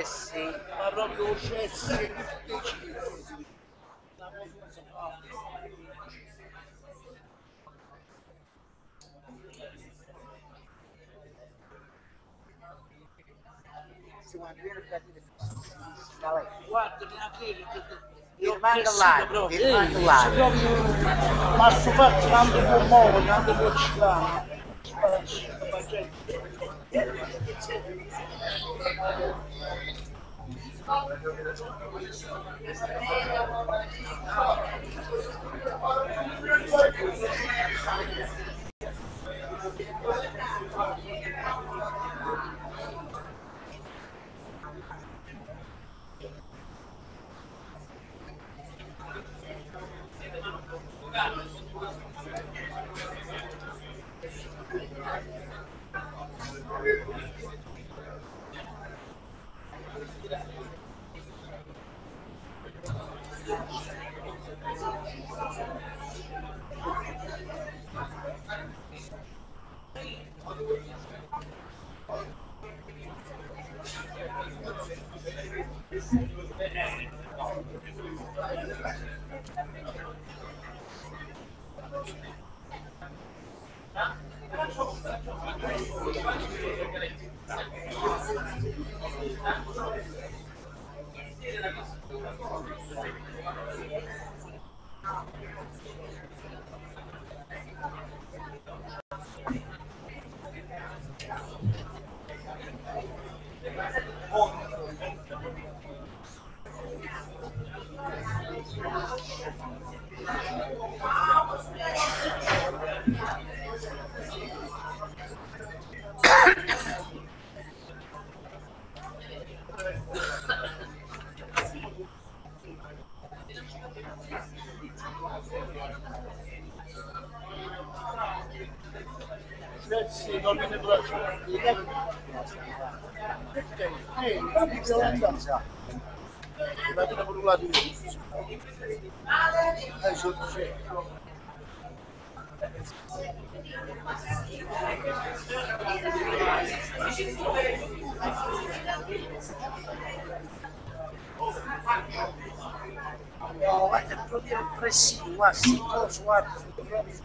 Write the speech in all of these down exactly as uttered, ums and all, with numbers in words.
Cessi. Ma proprio Cessi deciso. Guarda, neanche io Firmando là, firmando là. ma sto fatto tanto buon modo, tanto buon ciclano. Cessi, non mi ne piace. Ehi, mi violenza. La vita per un lato io. Eh, sono certo. No, guarda, è proprio oppressivo, guarda, sti coso, guarda, proprio.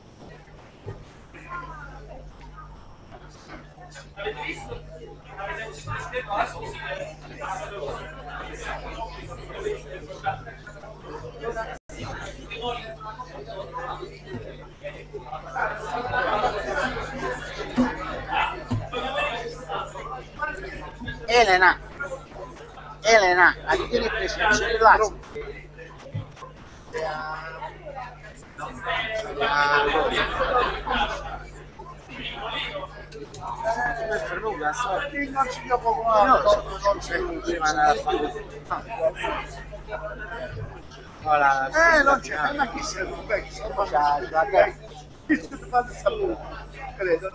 Elena, Elena, a chi tieni preso? Sono il Lazio. Per Luca, so. Non ci dio poco altro, non c'è. Eh, non c'è, ma chi sei un vecchio? Ciao, ciao. Fate sapere, credo.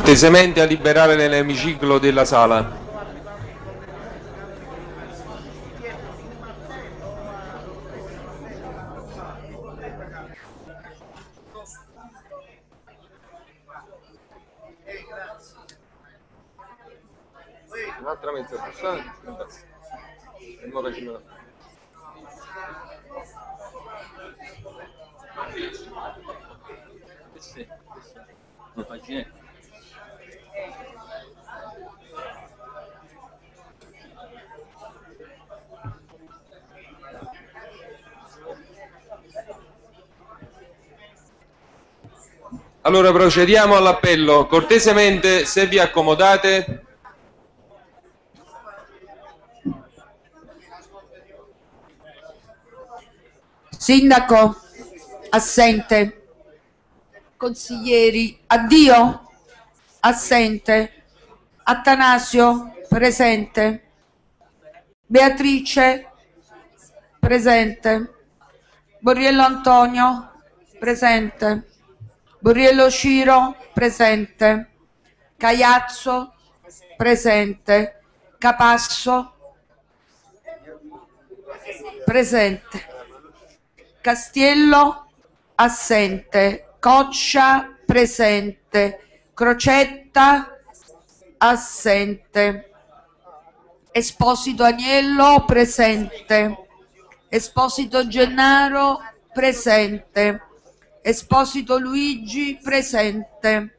cortesemente a liberare l'emiciclo della sala. Un'altra mezza passata e ora ci metto. Sì, non fa niente. Allora procediamo all'appello. Cortesemente, se vi accomodate. Sindaco, assente. Consiglieri, addio, assente. Attanasio, presente. Beatrice, presente. Borriello Antonio, presente. Borriello Ciro, presente. Caiazzo, presente. Capasso, presente. Castiello, assente. Coccia, presente. Crocetta, assente. Esposito Agnello, presente. Esposito Gennaro, presente. Esposito Luigi, presente.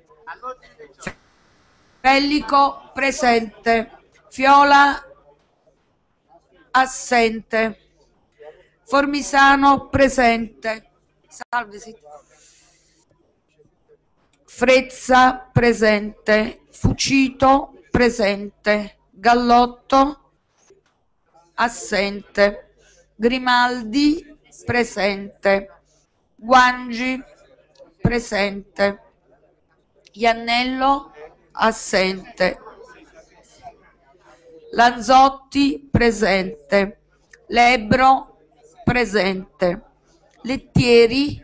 Pellico, presente. Fiola, assente. Formisano, presente. Salve, sì. Frezza, presente. Fucito, presente. Gallotto, assente. Grimaldi, presente. Guangi, presente. Iannello, assente. Lanzotti, presente. Lebro, presente. Lettieri,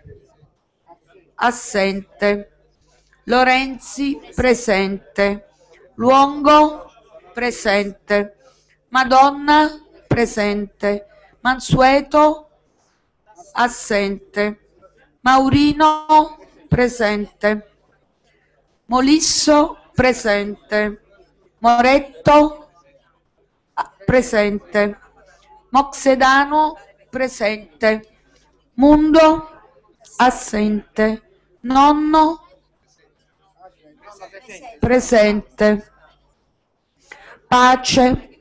assente. Lorenzi, presente. Luongo, presente. Madonna, presente. Mansueto, assente. Maurino, presente. Molisso, presente. Moretto, presente. Moxedano, presente. Mundo, assente. Nonno, presente. Pace,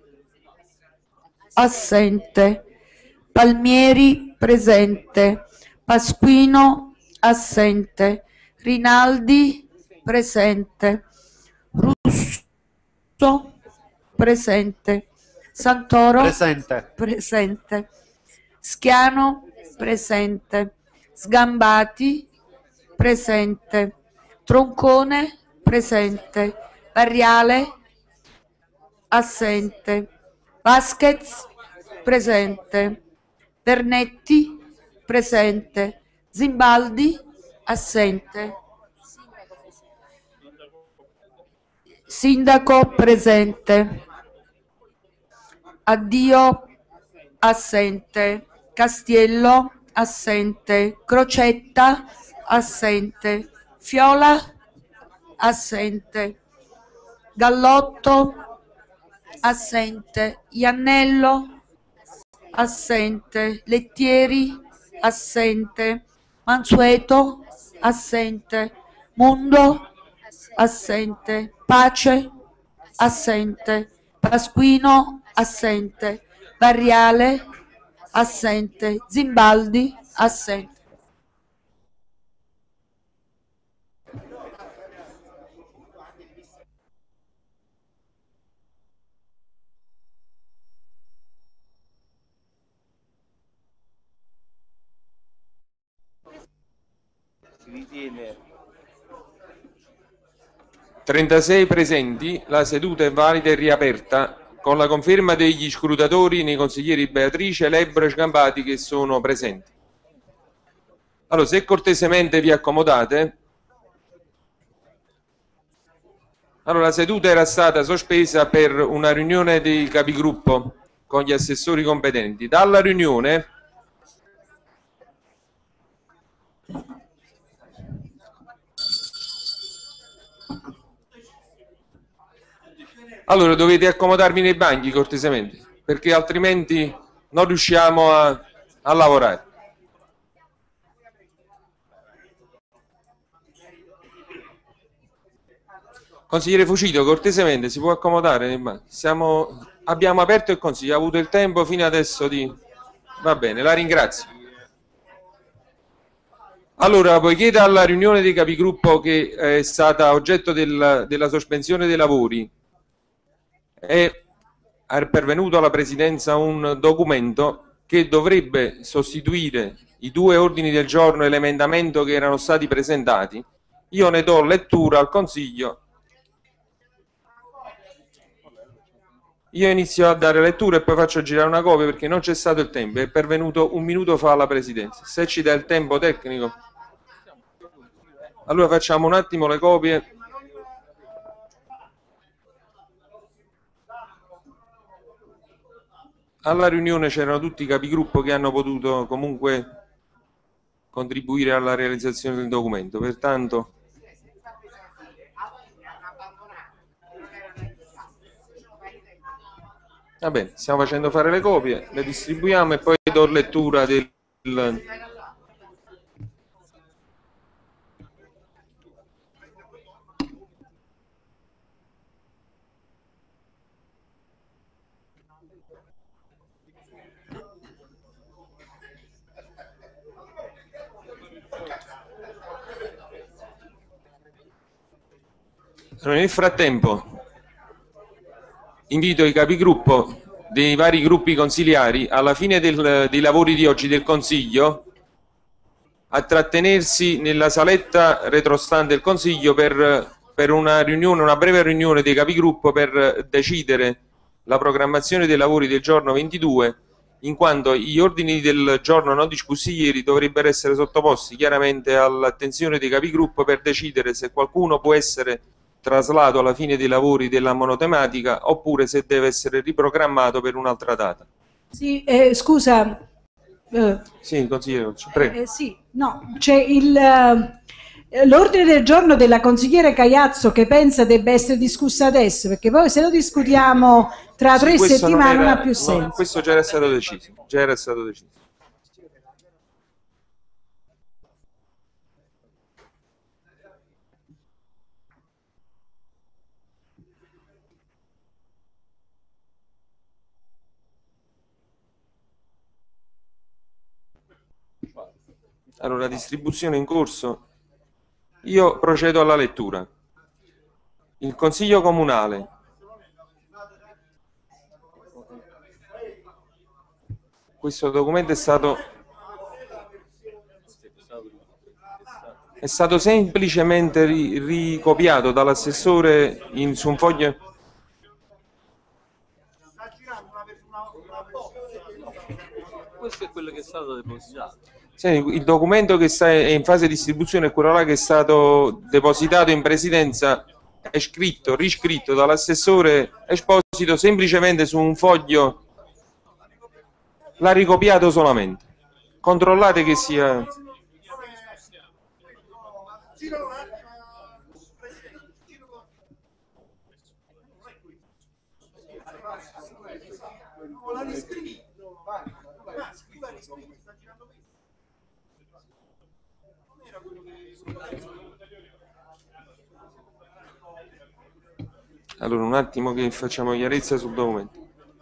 assente. Palmieri, presente. Pasquino, assente. Rinaldi, presente. Russo, presente. Santoro, Presente. presente. Schiano, presente. Sgambati, presente. Troncone, presente. Barriale, assente. Vasquez, presente. Vernetti, presente. Zimbaldi, assente. Sindaco, presente. Addio, assente. Castiello, assente. Crocetta, assente. Fiola, assente. Gallotto, assente. Iannello, assente. Lettieri, assente. Mansueto, assente. Mundo, assente. Pace, assente. Pasquino, assente. Barriale, assente. Zimbaldi, assente. trentasei presenti, la seduta è valida e riaperta con la conferma degli scrutatori nei consiglieri Beatrice, Lebro e Sgambati che sono presenti. Allora, se cortesemente vi accomodate. Allora, la seduta era stata sospesa per una riunione dei capigruppo con gli assessori competenti. Dalla riunione allora dovete accomodarvi nei banchi cortesemente, perché altrimenti non riusciamo a, a lavorare. Consigliere Fucito, cortesemente, si può accomodare nei banchi? Siamo, abbiamo aperto il consiglio, ha avuto il tempo fino adesso di... Va bene, la ringrazio. Allora, poiché dalla riunione dei capigruppo che è stata oggetto del, della sospensione dei lavori è pervenuto alla Presidenza un documento che dovrebbe sostituire i due ordini del giorno e l'emendamento che erano stati presentati, io ne do lettura al Consiglio. Io inizio a dare lettura e poi faccio girare una copia perché non c'è stato il tempo, è pervenuto un minuto fa alla Presidenza. Se ci dà il tempo tecnico, allora facciamo un attimo le copie. Alla riunione c'erano tutti i capigruppo che hanno potuto comunque contribuire alla realizzazione del documento, pertanto va bene, stiamo facendo fare le copie, le distribuiamo e poi do lettura del... Nel frattempo invito i capigruppo dei vari gruppi consiliari alla fine del, dei lavori di oggi del Consiglio a trattenersi nella saletta retrostante del Consiglio per, per una riunione, una breve riunione dei capigruppo per decidere la programmazione dei lavori del giorno ventidue, in quanto gli ordini del giorno non discussi ieri dovrebbero essere sottoposti chiaramente all'attenzione dei capigruppo per decidere se qualcuno può essere traslato alla fine dei lavori della monotematica oppure se deve essere riprogrammato per un'altra data. Sì, eh, scusa. Eh, sì, consigliere, prego. Eh, sì, no, c'è il... Eh, l'ordine del giorno della consigliere Caiazzo che pensa debba essere discusso adesso, perché poi se lo discutiamo tra sì, tre settimane non, non ha più senso. No, questo già era stato deciso, già era stato deciso. Allora, distribuzione in corso. Io procedo alla lettura. Il Consiglio Comunale questo documento è stato è stato semplicemente ri, ricopiato dall'assessore su un foglio. Questo è quello che è stato depositato. Sì, il documento che sta è in fase di distribuzione è quello là che è stato depositato in presidenza, è scritto, riscritto dall'assessore Esposito semplicemente su un foglio, l'ha ricopiato solamente. Controllate che sia... Allora, un attimo che facciamo chiarezza sul documento.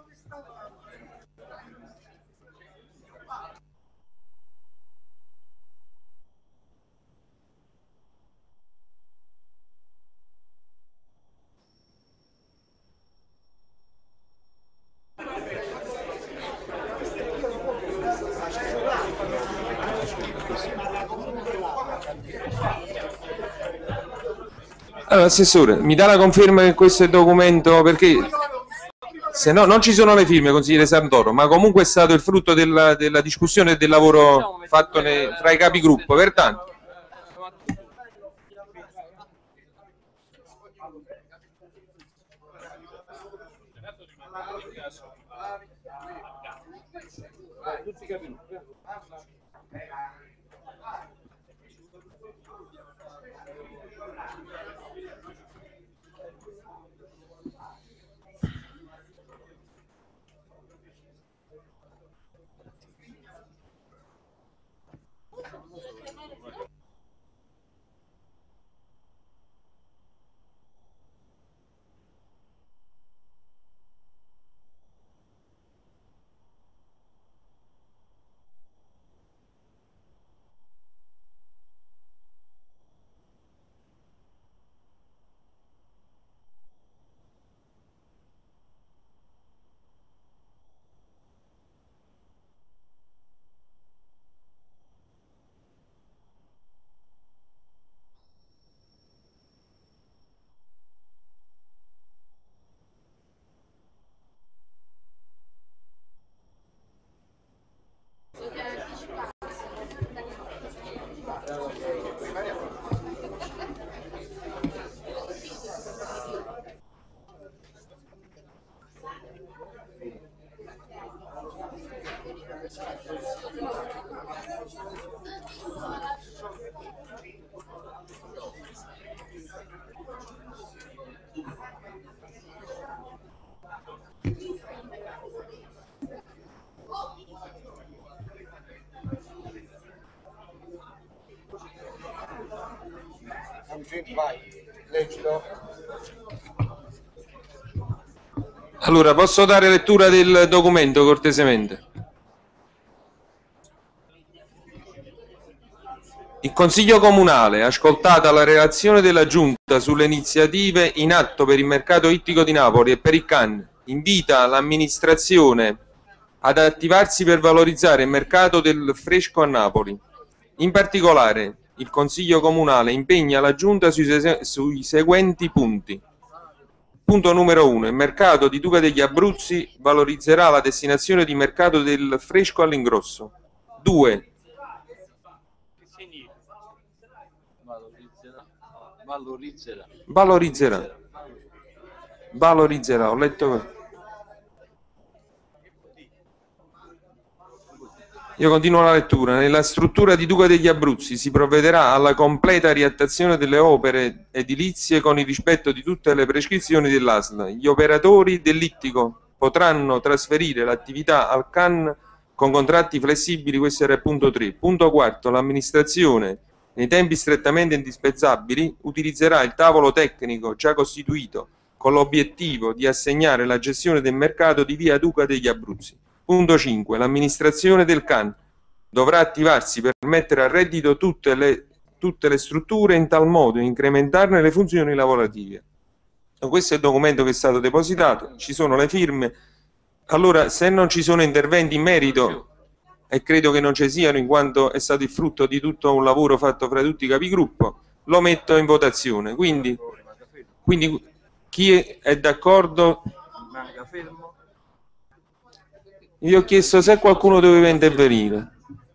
Allora, Assessore, mi dà la conferma che questo è il documento, perché se no non ci sono le firme, consigliere Santoro, ma comunque è stato il frutto della, della discussione e del lavoro fatto nei, tra i capigruppo, pertanto Tutti capinuti. Vai, leggilo. Allora, posso dare lettura del documento cortesemente? Il Consiglio Comunale, ascoltata la relazione della Giunta sulle iniziative in atto per il mercato ittico di Napoli e per il C A N, invita l'amministrazione ad attivarsi per valorizzare il mercato del fresco a Napoli. In particolare, il Consiglio Comunale impegna la Giunta sui, sui seguenti punti. Punto numero uno. Il mercato di Duca degli Abruzzi valorizzerà la destinazione di mercato del fresco all'ingrosso. due. Valorizzerà. Valorizzerà. Valorizzerà. Valorizzerà, ho letto. Io continuo la lettura. Nella struttura di Duca degli Abruzzi si provvederà alla completa riattazione delle opere edilizie con il rispetto di tutte le prescrizioni dell'A S L. Gli operatori dell'ittico potranno trasferire l'attività al C A N con contratti flessibili, questo era il punto tre. Punto quarto, l'amministrazione, nei tempi strettamente indispensabili, utilizzerà il tavolo tecnico già costituito con l'obiettivo di assegnare la gestione del mercato di via Duca degli Abruzzi. Punto cinque. L'amministrazione del C A N dovrà attivarsi per mettere a reddito tutte le, tutte le strutture in tal modo da incrementarne le funzioni lavorative. Questo è il documento che è stato depositato, ci sono le firme. Allora, se non ci sono interventi in merito, e credo che non ci siano in quanto è stato il frutto di tutto un lavoro fatto fra tutti i capigruppo, lo metto in votazione. Quindi, quindi chi è, è d'accordo? Io ho chiesto se qualcuno doveva intervenire.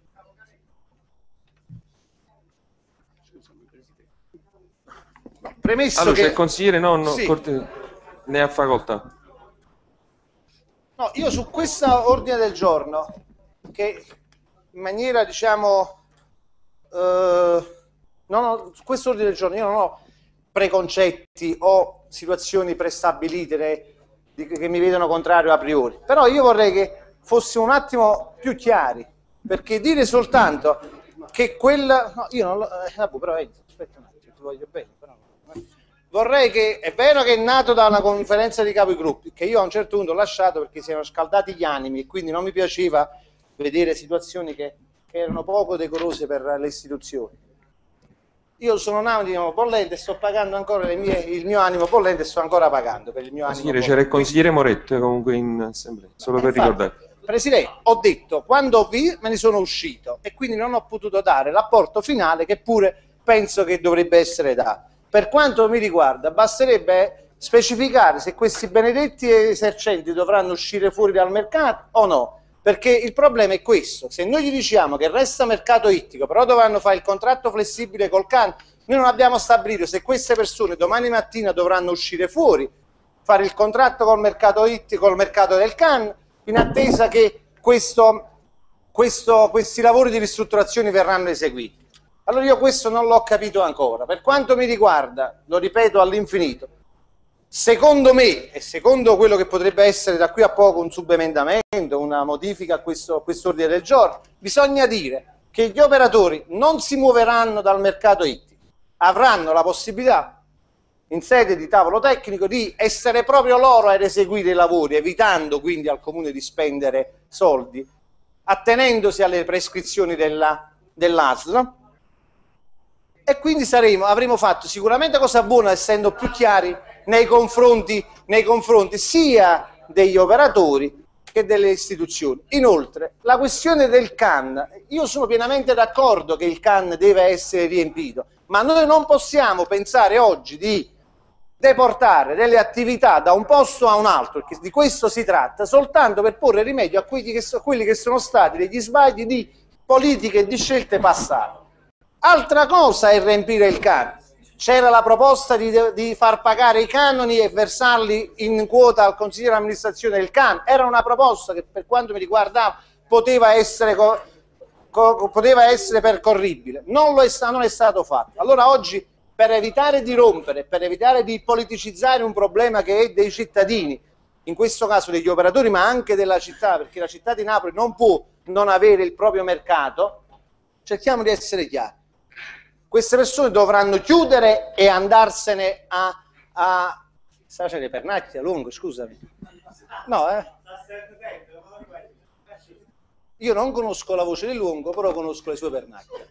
Premesso allora, che... c'è il consigliere, no, no, sì. corte... ne ha facoltà. No, io su questo ordine del giorno, che in maniera, diciamo, eh, non ho, su questo ordine del giorno io non ho preconcetti o situazioni prestabilite che mi vedono contrario a priori, però io vorrei che fossimo un attimo più chiari, perché dire soltanto che quella... No, io non lo... Eh, vabbè, però eh, aspetta un attimo, ti voglio bene, però... Vorrei che, è vero che è nato da una conferenza di capigruppi, che io a un certo punto ho lasciato perché si erano scaldati gli animi e quindi non mi piaceva vedere situazioni che, che erano poco decorose per le istituzioni. Io sono un animo bollente e sto pagando ancora le mie, il mio animo bollente e sto ancora pagando per il mio animo bollente. C'era il consigliere Moretto comunque in assemblea, solo per Infatti, ricordare. Presidente, ho detto, quando ho visto me ne sono uscito e quindi non ho potuto dare l'apporto finale che pure penso che dovrebbe essere dato. Per quanto mi riguarda, basterebbe specificare se questi benedetti esercenti dovranno uscire fuori dal mercato o no, perché il problema è questo: se noi gli diciamo che resta mercato ittico, però dovranno fare il contratto flessibile col C A N, noi non abbiamo stabilito se queste persone domani mattina dovranno uscire fuori fare il contratto col mercato ittico, col mercato del can, in attesa che questo, questo, questi lavori di ristrutturazione verranno eseguiti. Allora io questo non l'ho capito ancora. Per quanto mi riguarda, lo ripeto all'infinito, secondo me, e secondo quello che potrebbe essere da qui a poco un subemendamento, una modifica a questo, a quest'ordine del giorno, bisogna dire che gli operatori non si muoveranno dal mercato ittico, avranno la possibilità, in sede di tavolo tecnico, di essere proprio loro ad eseguire i lavori, evitando quindi al comune di spendere soldi, attenendosi alle prescrizioni della, dell'A S L, e quindi saremo, avremo fatto sicuramente cosa buona, essendo più chiari nei confronti, nei confronti sia degli operatori che delle istituzioni. Inoltre, la questione del can, io sono pienamente d'accordo che il can deve essere riempito, ma noi non possiamo pensare oggi di deportare delle attività da un posto a un altro, perché di questo si tratta, soltanto per porre rimedio a quelli che, so, quelli che sono stati degli sbagli di politiche e di scelte passate. Altra cosa è riempire il can. C'era la proposta di, di far pagare i canoni e versarli in quota al consigliere di amministrazione del can. Era una proposta che, per quanto mi riguardava, poteva essere, co, co, poteva essere percorribile. Non, lo è, non è stato fatto. Allora oggi, per evitare di rompere, per evitare di politicizzare un problema che è dei cittadini, in questo caso degli operatori, ma anche della città, perché la città di Napoli non può non avere il proprio mercato, cerchiamo di essere chiari. Queste persone dovranno chiudere e andarsene a... a... Sa c'è le pernacchie a lungo, scusami. No, eh? Io non conosco la voce di Lungo, però conosco le sue pernacchie.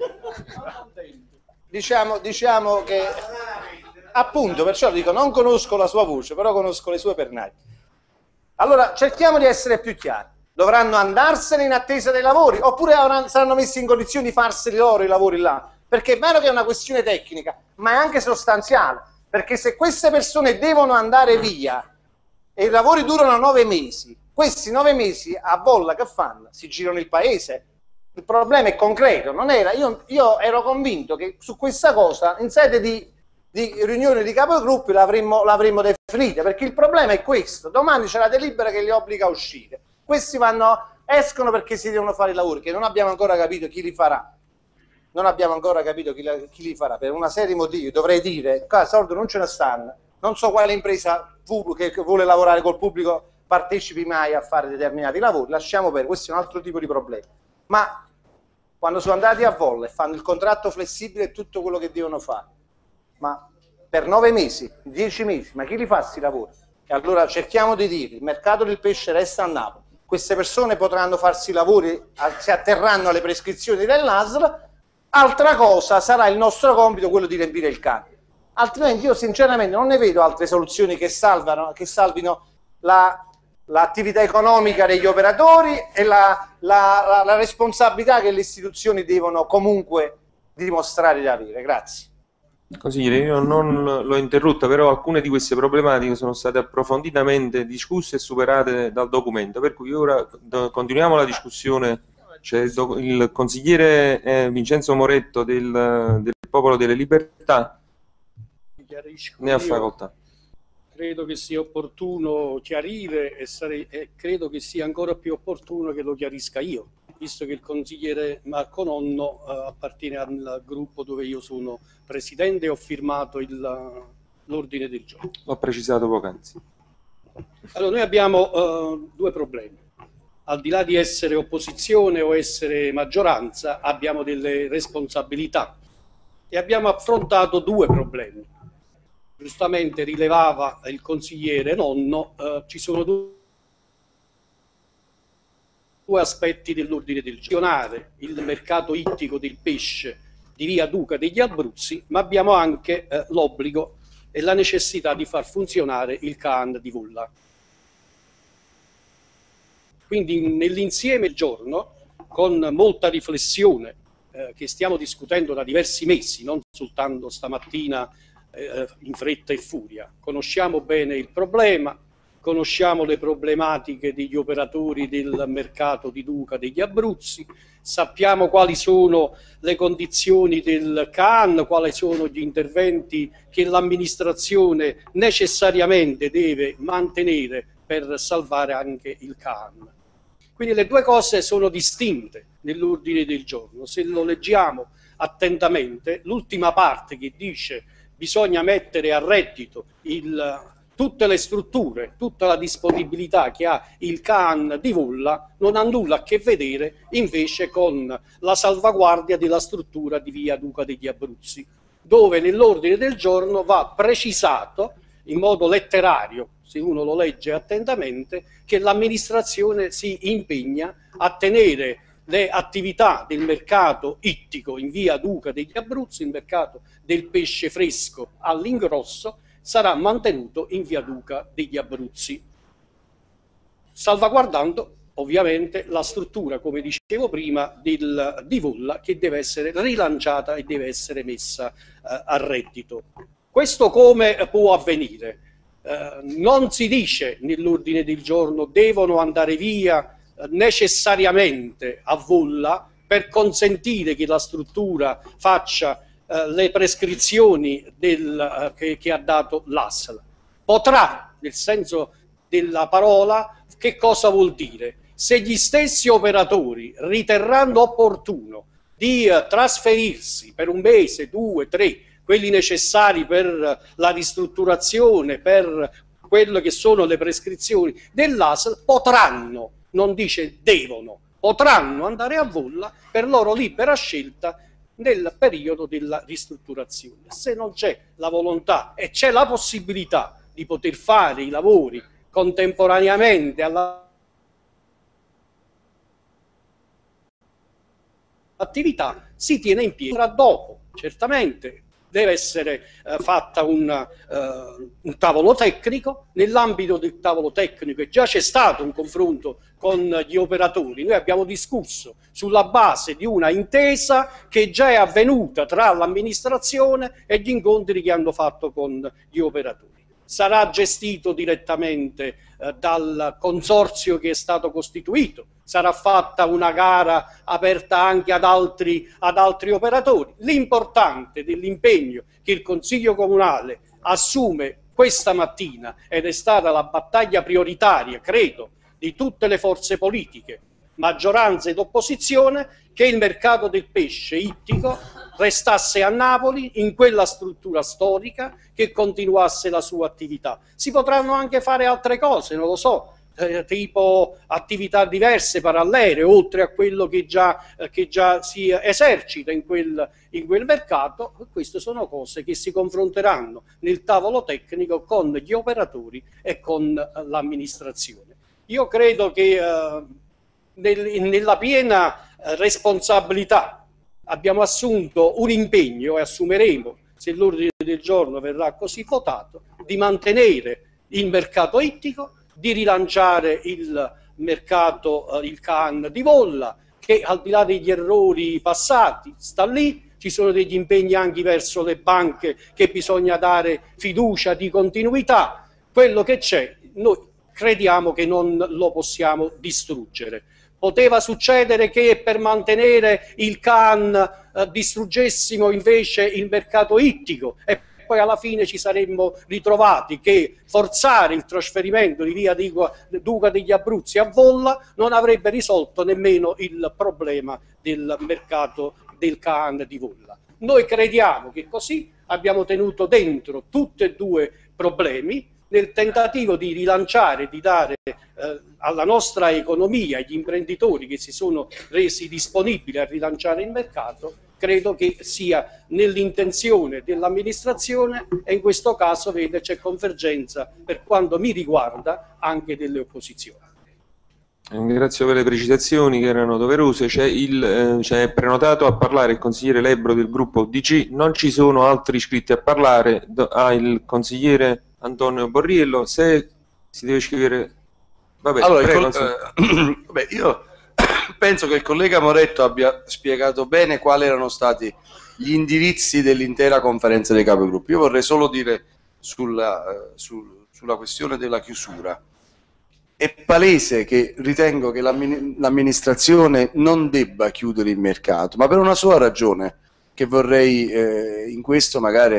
Diciamo, diciamo che... Appunto, perciò dico, non conosco la sua voce, però conosco le sue pernacchie. Allora, cerchiamo di essere più chiari. Dovranno andarsene in attesa dei lavori, oppure avranno, saranno messi in condizioni di farseli loro i lavori là. Perché è vero che è una questione tecnica, ma è anche sostanziale, perché se queste persone devono andare via e i lavori durano nove mesi, questi nove mesi a bolla che fanno? Si girano il paese. Il problema è concreto, non era, io, io ero convinto che su questa cosa, in sede di, di riunione di capogruppi, l'avremmo l'avremmo definita, perché il problema è questo: domani c'è la delibera che li obbliga a uscire, questi vanno, escono perché si devono fare i lavori, che non abbiamo ancora capito chi li farà. Non abbiamo ancora capito chi, la, chi li farà, per una serie di motivi. Dovrei dire, qua soldi non ce ne stanno, non so quale impresa che vuole lavorare col pubblico partecipi mai a fare determinati lavori, lasciamo perdere, questo è un altro tipo di problema. Ma quando sono andati a Volle, fanno il contratto flessibile e tutto quello che devono fare, ma per nove mesi, dieci mesi, ma chi li fa questi lavori? E allora cerchiamo di dire, il mercato del pesce resta a Napoli, queste persone potranno farsi i lavori, si atterranno alle prescrizioni dell'A S L. Altra cosa sarà il nostro compito quello di riempire il campo, altrimenti io sinceramente non ne vedo altre soluzioni che, salvano, che salvino l'attività la, economica degli operatori e la, la, la, la responsabilità che le istituzioni devono comunque dimostrare di avere. Grazie. Consigliere, io non l'ho interrotta, però alcune di queste problematiche sono state approfonditamente discusse e superate dal documento, per cui ora continuiamo la discussione. C'è il, il consigliere eh, Vincenzo Moretto del, del Popolo delle Libertà, ne ha facoltà. Credo che sia opportuno chiarire e, sare, e credo che sia ancora più opportuno che lo chiarisca io, visto che il consigliere Marco Nonno eh, appartiene al gruppo dove io sono presidente e ho firmato l'ordine del giorno. L'ho precisato poc'anzi. Allora, noi abbiamo eh, due problemi. Al di là di essere opposizione o essere maggioranza, abbiamo delle responsabilità e abbiamo affrontato due problemi. Giustamente rilevava il consigliere Nonno, eh, ci sono due, due aspetti dell'ordine del giorno: il mercato ittico del pesce di via Duca degli Abruzzi, ma abbiamo anche eh, l'obbligo e la necessità di far funzionare il CAAN di Volla. Quindi nell'insieme del giorno, con molta riflessione eh, che stiamo discutendo da diversi mesi, non soltanto stamattina eh, in fretta e furia, conosciamo bene il problema, conosciamo le problematiche degli operatori del mercato di Duca degli Abruzzi, sappiamo quali sono le condizioni del C A N, quali sono gli interventi che l'amministrazione necessariamente deve mantenere per salvare anche il C A N. Quindi le due cose sono distinte nell'ordine del giorno. Se lo leggiamo attentamente, l'ultima parte che dice bisogna mettere a reddito il tutte le strutture, tutta la disponibilità che ha il C A N di Volla non ha nulla a che vedere invece con la salvaguardia della struttura di via Duca degli Abruzzi, dove nell'ordine del giorno va precisato in modo letterario, se uno lo legge attentamente, che l'amministrazione si impegna a tenere le attività del mercato ittico in via Duca degli Abruzzi, il mercato del pesce fresco all'ingrosso, sarà mantenuto in via Duca degli Abruzzi, salvaguardando ovviamente la struttura, come dicevo prima, del, di Volla, che deve essere rilanciata e deve essere messa eh, a reddito. Questo come può avvenire? Eh, non si dice nell'ordine del giorno devono andare via eh, necessariamente a Volla per consentire che la struttura faccia Uh, le prescrizioni del, uh, che, che ha dato l'A S L. Potrà, nel senso della parola, che cosa vuol dire? Se gli stessi operatori riterranno opportuno di uh, trasferirsi per un mese, due, tre, quelli necessari per uh, la ristrutturazione, per quello che sono le prescrizioni dell'A S L, potranno, non dice devono, potranno andare a Volla per loro libera scelta nel periodo della ristrutturazione. Se non c'è la volontà e c'è la possibilità di poter fare i lavori contemporaneamente all'attività, si tiene in piedi. Dopo, certamente, deve essere eh, fatta un, uh, un tavolo tecnico. Nell'ambito del tavolo tecnico già c'è stato un confronto con gli operatori. Noi abbiamo discusso sulla base di una intesa che già è avvenuta tra l'amministrazione e gli incontri che hanno fatto con gli operatori. Sarà gestito direttamente eh, dal consorzio che è stato costituito, sarà fatta una gara aperta anche ad altri, ad altri operatori. L'importante dell'impegno che il Consiglio Comunale assume questa mattina, ed è stata la battaglia prioritaria, credo, di tutte le forze politiche, maggioranza ed opposizione, che il mercato del pesce ittico restasse a Napoli in quella struttura storica, che continuasse la sua attività. Si potranno anche fare altre cose, non lo so, eh, tipo attività diverse, parallele, oltre a quello che già, eh, che già si esercita in quel, in quel mercato. Queste sono cose che si confronteranno nel tavolo tecnico con gli operatori e con eh, l'amministrazione. Io credo che eh, nel, nella piena eh, responsabilità abbiamo assunto un impegno, e assumeremo, se l'ordine del giorno verrà così votato, di mantenere il mercato ittico, di rilanciare il mercato, eh, il C A N di Volla, che al di là degli errori passati sta lì. Ci sono degli impegni anche verso le banche, che bisogna dare fiducia di continuità. Quello che c'è, noi crediamo che non lo possiamo distruggere. Poteva succedere che per mantenere il C A N eh, distruggessimo invece il mercato ittico, e poi alla fine ci saremmo ritrovati che forzare il trasferimento di via Duca degli Abruzzi a Volla non avrebbe risolto nemmeno il problema del mercato del C A N di Volla. Noi crediamo che così abbiamo tenuto dentro tutti e due i problemi, nel tentativo di rilanciare, di dare eh, alla nostra economia, agli imprenditori che si sono resi disponibili a rilanciare il mercato. Credo che sia nell'intenzione dell'amministrazione, e in questo caso, vede, c'è convergenza, per quanto mi riguarda, anche delle opposizioni. Grazie per le precisazioni che erano doverose. C'è eh, prenotato a parlare il consigliere Lebro del gruppo U D C, non ci sono altri iscritti a parlare. Do, ah, il consigliere Antonio Borriello, se si deve scrivere... Vabbè, allora, prego, eh, beh, io penso che il collega Moretto abbia spiegato bene quali erano stati gli indirizzi dell'intera conferenza dei capigruppo. Io vorrei solo dire sulla, uh, sul, sulla questione della chiusura. è palese che ritengo che l'amministrazione non debba chiudere il mercato, ma per una sola ragione che vorrei eh, in questo magari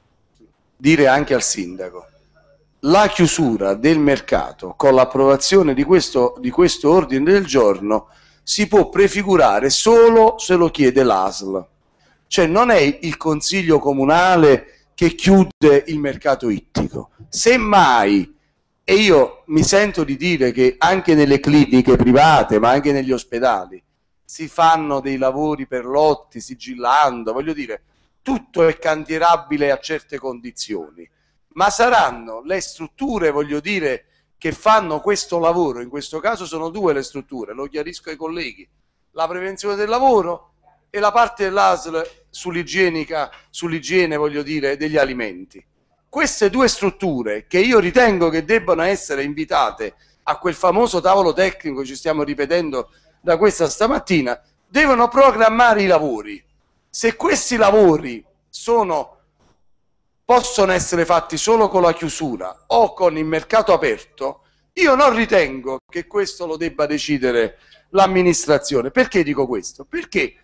dire anche al sindaco. La chiusura del mercato con l'approvazione di questo, di questo ordine del giorno si può prefigurare solo se lo chiede l'A S L, cioè non è il Consiglio Comunale che chiude il mercato ittico. Semmai, e io mi sento di dire che anche nelle cliniche private, ma anche negli ospedali, si fanno dei lavori per lotti, sigillando, voglio dire, tutto è cantierabile a certe condizioni, ma saranno le strutture, voglio dire, che fanno questo lavoro, in questo caso sono due le strutture, lo chiarisco ai colleghi, la prevenzione del lavoro e la parte dell'A S L sull'igienica, sull'igiene, voglio dire, degli alimenti. Queste due strutture, che io ritengo che debbano essere invitate a quel famoso tavolo tecnico che ci stiamo ripetendo da questa stamattina, devono programmare i lavori. Se questi lavori sono, possono essere fatti solo con la chiusura o con il mercato aperto, io non ritengo che questo lo debba decidere l'amministrazione. Perché dico questo? Perché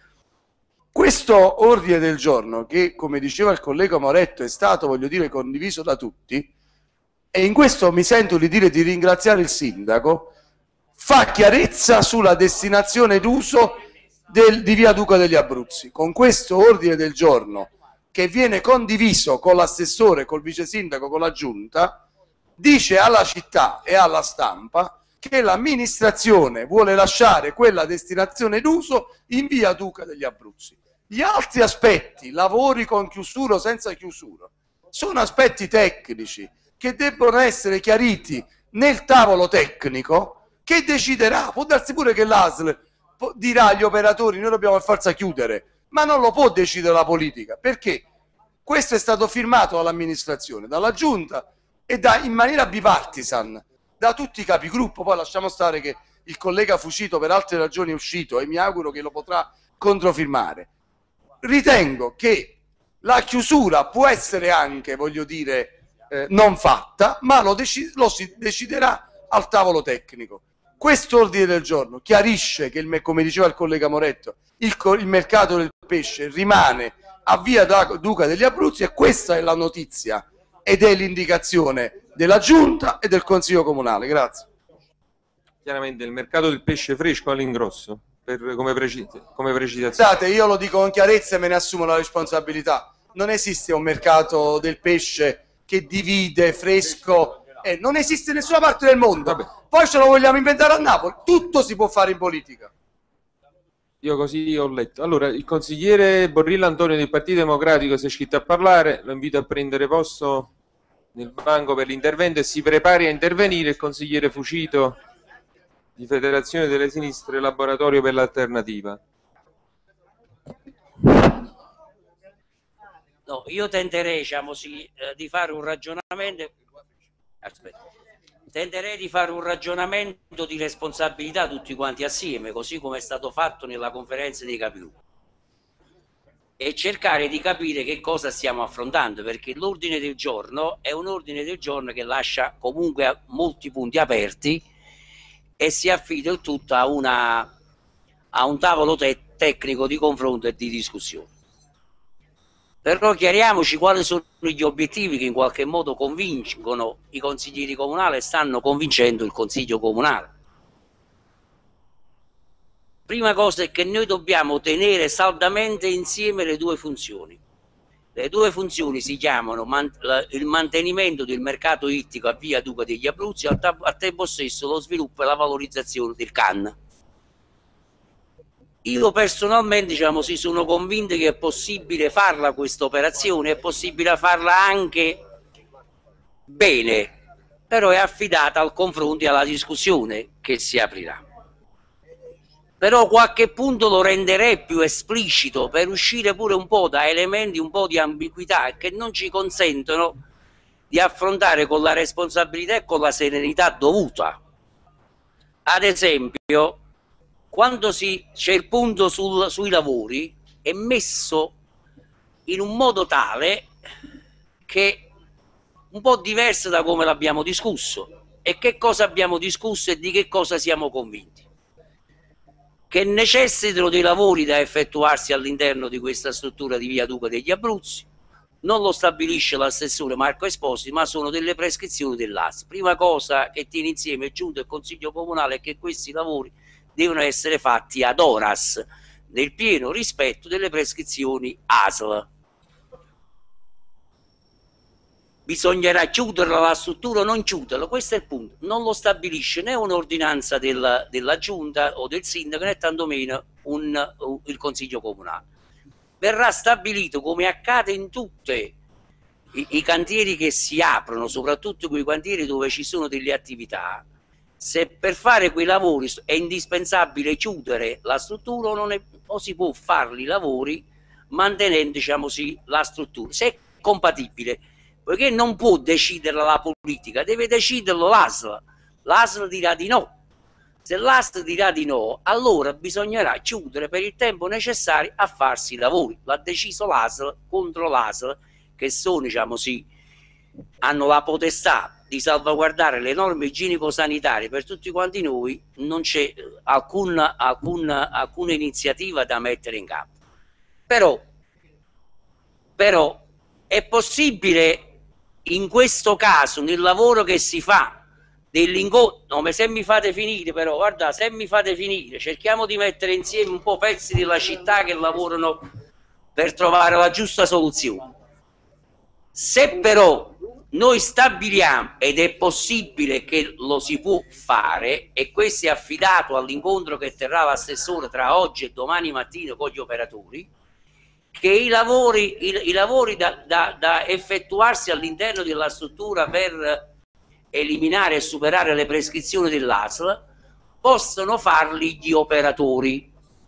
questo ordine del giorno, che come diceva il collega Moretto è stato, voglio dire, condiviso da tutti, e in questo mi sento di dire di ringraziare il sindaco, fa chiarezza sulla destinazione d'uso di Via Duca degli Abruzzi. Con questo ordine del giorno, che viene condiviso con l'assessore, col vice sindaco, con la giunta, dice alla città e alla stampa che l'amministrazione vuole lasciare quella destinazione d'uso in Via Duca degli Abruzzi. Gli altri aspetti, lavori con chiusura o senza chiusura, sono aspetti tecnici che debbono essere chiariti nel tavolo tecnico che deciderà. Può darsi pure che l'A S L dirà agli operatori noi dobbiamo per forza chiudere, ma non lo può decidere la politica, perché questo è stato firmato dall'amministrazione, dalla giunta e da, in maniera bipartisan da tutti i capigruppo. Poi lasciamo stare che il collega Fucito per altre ragioni è uscito e mi auguro che lo potrà controfirmare. Ritengo che la chiusura può essere anche, voglio dire, eh, non fatta, ma lo, lo si deciderà al tavolo tecnico. Questo ordine del giorno chiarisce che, il, come diceva il collega Moretto, il, il mercato del pesce rimane a Via Duca degli Abruzzi, e questa è la notizia ed è l'indicazione della Giunta e del Consiglio Comunale. Grazie. Chiaramente il mercato del pesce fresco all'ingrosso, per, come, preci, come precisazione. Scusate, io lo dico con chiarezza e me ne assumo la responsabilità. Non esiste un mercato del pesce che divide fresco, eh, non esiste in nessuna parte del mondo. Vabbè. Poi ce lo vogliamo inventare a Napoli, tutto si può fare in politica. Io così ho letto. Allora, il consigliere Borrillo Antonio del Partito Democratico si è iscritto a parlare, lo invito a prendere posto nel banco per l'intervento e si prepari a intervenire il consigliere Fucito di Federazione delle Sinistre, Laboratorio per l'Alternativa. No, io tenterei, diciamo, sì, eh, di fare un ragionamento. Aspetta. Tenderei di fare un ragionamento di responsabilità tutti quanti assieme, così come è stato fatto nella conferenza dei capigruppo, e cercare di capire che cosa stiamo affrontando, perché l'ordine del giorno è un ordine del giorno che lascia comunque molti punti aperti e si affida il tutto a, una, a un tavolo te tecnico di confronto e di discussione. Però chiariamoci quali sono gli obiettivi che in qualche modo convincono i consiglieri comunali e stanno convincendo il Consiglio Comunale. Prima cosa è che noi dobbiamo tenere saldamente insieme le due funzioni. Le due funzioni si chiamano man il mantenimento del mercato ittico a Via Duca degli Abruzzi e al tempo stesso lo sviluppo e la valorizzazione del canna. Io personalmente, diciamo, sì, sono convinto che è possibile farla questa operazione, è possibile farla anche bene, però è affidata al confronto e alla discussione che si aprirà. Però qualche punto lo renderei più esplicito per uscire pure un po' da elementi un po' di ambiguità che non ci consentono di affrontare con la responsabilità e con la serenità dovuta. Ad esempio, quando c'è il punto sul, sui lavori, è messo in un modo tale che un po' diverso da come l'abbiamo discusso. e che cosa abbiamo discusso e di che cosa siamo convinti? Che necessitano dei lavori da effettuarsi all'interno di questa struttura di via Duca degli Abruzzi. Non lo stabilisce l'assessore Marco Esposito, ma sono delle prescrizioni dell'A S. Prima cosa che tiene insieme Giunta e Consiglio Comunale è che questi lavori devono essere fatti ad horas, nel pieno rispetto delle prescrizioni A S L. Bisognerà chiuderla la struttura o non chiuderla, questo è il punto. Non lo stabilisce né un'ordinanza della, della Giunta o del Sindaco, né tantomeno un, un, il Consiglio Comunale. Verrà stabilito, come accade in tutti i, i cantieri che si aprono, soprattutto quei cantieri dove ci sono delle attività, se per fare quei lavori è indispensabile chiudere la struttura o, non è, o si può farli i lavori mantenendo, diciamo sì, la struttura. Se è compatibile, perché non può deciderla la politica, deve deciderlo l'A S L. L'A S L dirà di no. Se l'A S L dirà di no, allora bisognerà chiudere per il tempo necessario a farsi i lavori. L'ha deciso l'A S L contro l'A S L, che sono, diciamo sì, hanno la potestà di salvaguardare le norme igienico-sanitarie per tutti quanti noi. Non c'è alcun, alcun, alcuna iniziativa da mettere in campo. Però, però è possibile in questo caso, nel lavoro che si fa, dell'incontro, no, ma se mi fate finire però, guarda, se mi fate finire, cerchiamo di mettere insieme un po' pezzi della città che lavorano per trovare la giusta soluzione. Se però noi stabiliamo, ed è possibile che lo si può fare, e questo è affidato all'incontro che terrà l'assessore tra oggi e domani mattina con gli operatori, che i lavori, i, i lavori da, da, da effettuarsi all'interno della struttura per eliminare e superare le prescrizioni dell'A S L possono farli gli operatori.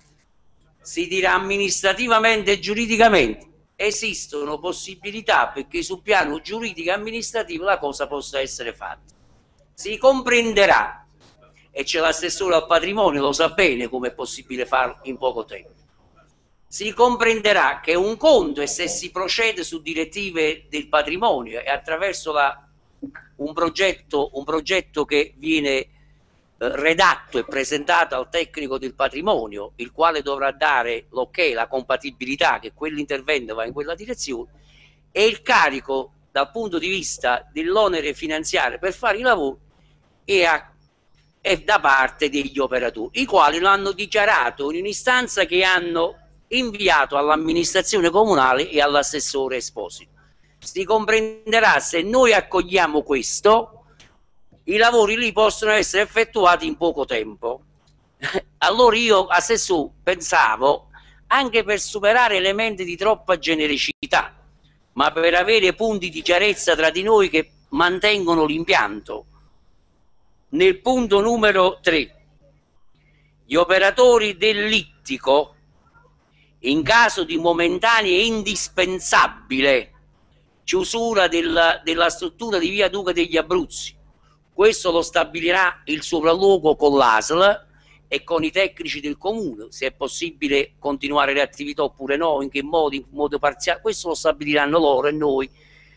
Si dirà amministrativamente e giuridicamente. Esistono possibilità perché sul piano giuridico e amministrativo la cosa possa essere fatta. Si comprenderà, e c'è l'assessore al patrimonio, lo sa bene come è possibile farlo in poco tempo. Si comprenderà che un conto è se si procede su direttive del patrimonio e attraverso la, un, progetto, un progetto che viene eh, redatto e presentato al tecnico del patrimonio, il quale dovrà dare l'ok, la compatibilità che quell'intervento va in quella direzione, e il carico dal punto di vista dell'onere finanziario per fare i lavori è, a, è da parte degli operatori, i quali lo hanno dichiarato in un'istanza che hanno inviato all'amministrazione comunale e all'assessore Esposito. Si comprenderà, se noi accogliamo questo, i lavori lì possono essere effettuati in poco tempo. Allora io, assessore, pensavo, anche per superare elementi di troppa genericità, ma per avere punti di chiarezza tra di noi che mantengono l'impianto, nel punto numero tre, gli operatori dell'ittico, in caso di momentanea e indispensabile chiusura della, della struttura di via Duca degli Abruzzi, questo lo stabilirà il sopralluogo con l'A S L e con i tecnici del comune, se è possibile continuare le attività oppure no, in che modo, in modo parziale, questo lo stabiliranno loro e noi.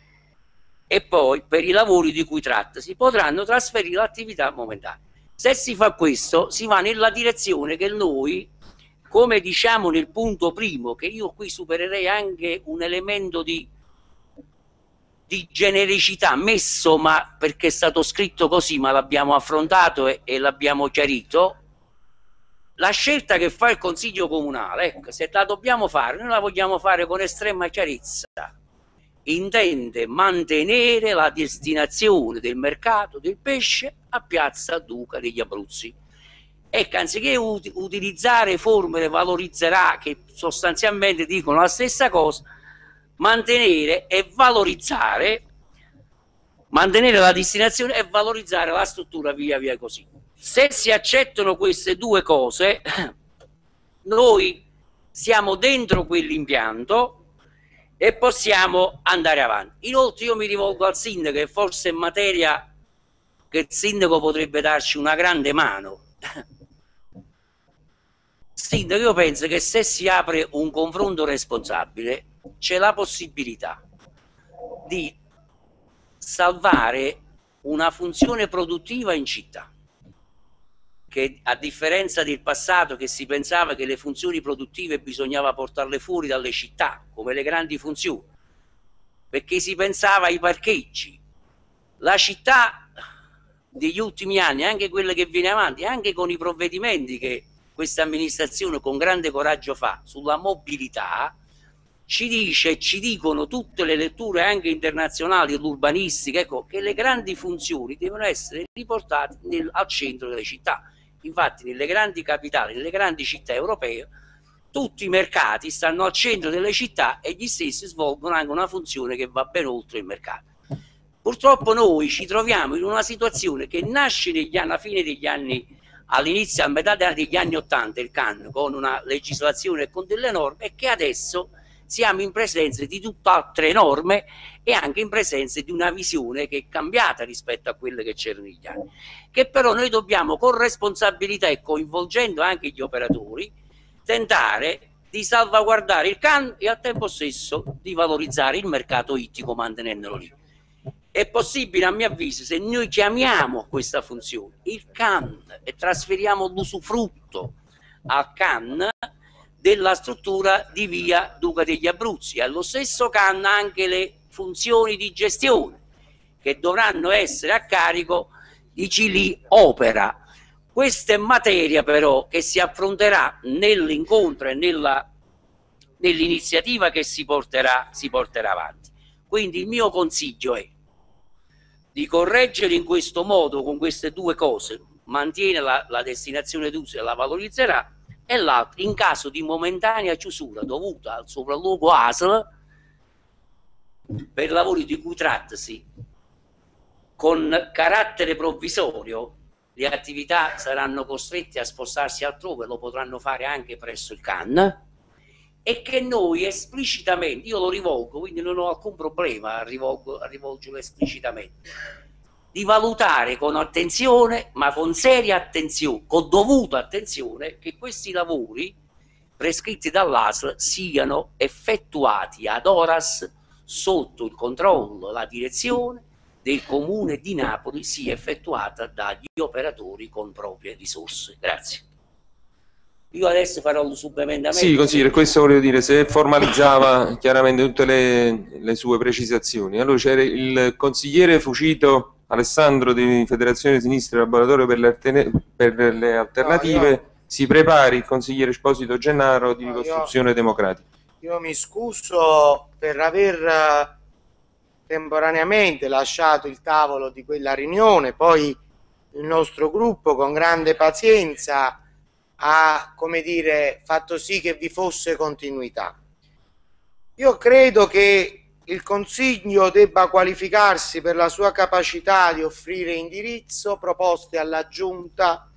E poi per i lavori di cui trattasi potranno trasferire l'attività momentanea. Se si fa questo, si va nella direzione che noi, come diciamo nel punto primo, che io qui supererei anche un elemento di, di genericità messo, ma perché è stato scritto così, ma l'abbiamo affrontato e, e l'abbiamo chiarito, la scelta che fa il Consiglio Comunale, ecco, se la dobbiamo fare, noi la vogliamo fare con estrema chiarezza, intende mantenere la destinazione del mercato del pesce a Piazza Duca degli Abruzzi. Ecco, anziché ut utilizzare formule valorizzerà che sostanzialmente dicono la stessa cosa, mantenere e valorizzare, mantenere la destinazione e valorizzare la struttura via via così. Se si accettano queste due cose, noi siamo dentro quell'impianto e possiamo andare avanti. Inoltre io mi rivolgo al sindaco, che forse è materia che il sindaco potrebbe darci una grande mano. Sindaco, io penso che se si apre un confronto responsabile c'è la possibilità di salvare una funzione produttiva in città, che a differenza del passato, che si pensava che le funzioni produttive bisognava portarle fuori dalle città, come le grandi funzioni, perché si pensava ai parcheggi. La città degli ultimi anni, anche quella che viene avanti, anche con i provvedimenti che questa amministrazione con grande coraggio fa sulla mobilità, ci dice, ci dicono tutte le letture anche internazionali e urbanistiche, ecco, che le grandi funzioni devono essere riportate nel, al centro delle città. Infatti nelle grandi capitali, nelle grandi città europee, tutti i mercati stanno al centro delle città e gli stessi svolgono anche una funzione che va ben oltre il mercato. Purtroppo noi ci troviamo in una situazione che nasce negli anni, alla fine degli anni, all'inizio, a metà degli anni ottanta, il C A N, con una legislazione e con delle norme, e che adesso siamo in presenza di tutt'altre norme e anche in presenza di una visione che è cambiata rispetto a quelle che c'erano negli anni, che però noi dobbiamo con responsabilità e coinvolgendo anche gli operatori tentare di salvaguardare il C A N e al tempo stesso di valorizzare il mercato ittico mantenendolo lì. È possibile, a mio avviso, se noi chiamiamo questa funzione il C A N e trasferiamo l'usufrutto al C A N della struttura di via Duca degli Abruzzi, allo stesso C A N anche le funzioni di gestione che dovranno essere a carico di chi li opera. Questa è materia però che si affronterà nell'incontro e nell'iniziativa che si porterà, si porterà avanti. Quindi il mio consiglio è di correggere in questo modo, con queste due cose, mantiene la, la destinazione d'uso e la valorizzerà, e l'altro, in caso di momentanea chiusura dovuta al sopralluogo A S L, per lavori di cui trattasi con carattere provvisorio, le attività saranno costrette a spostarsi altrove, lo potranno fare anche presso il C A N, e che noi esplicitamente, io lo rivolgo, quindi non ho alcun problema a, rivolgo, a rivolgerlo esplicitamente, di valutare con attenzione, ma con seria attenzione, con dovuta attenzione, che questi lavori prescritti dall'A S L siano effettuati ad horas sotto il controllo, la direzione del Comune di Napoli, sia effettuata dagli operatori con proprie risorse. Grazie. Io adesso farò un subemendamento. Sì, consigliere, questo volevo dire, se formalizzava chiaramente tutte le, le sue precisazioni. Allora c'era il consigliere Fucito Alessandro di Federazione Sinistra Laboratorio per le, per le Alternative, no, io... si prepari il consigliere Esposito Gennaro di no, Ricostruzione io... Democratica. Io mi scuso per aver temporaneamente lasciato il tavolo di quella riunione, poi il nostro gruppo con grande pazienza ha, come dire, fatto sì che vi fosse continuità. Io credo che il Consiglio debba qualificarsi per la sua capacità di offrire indirizzo, proposte alla Giunta,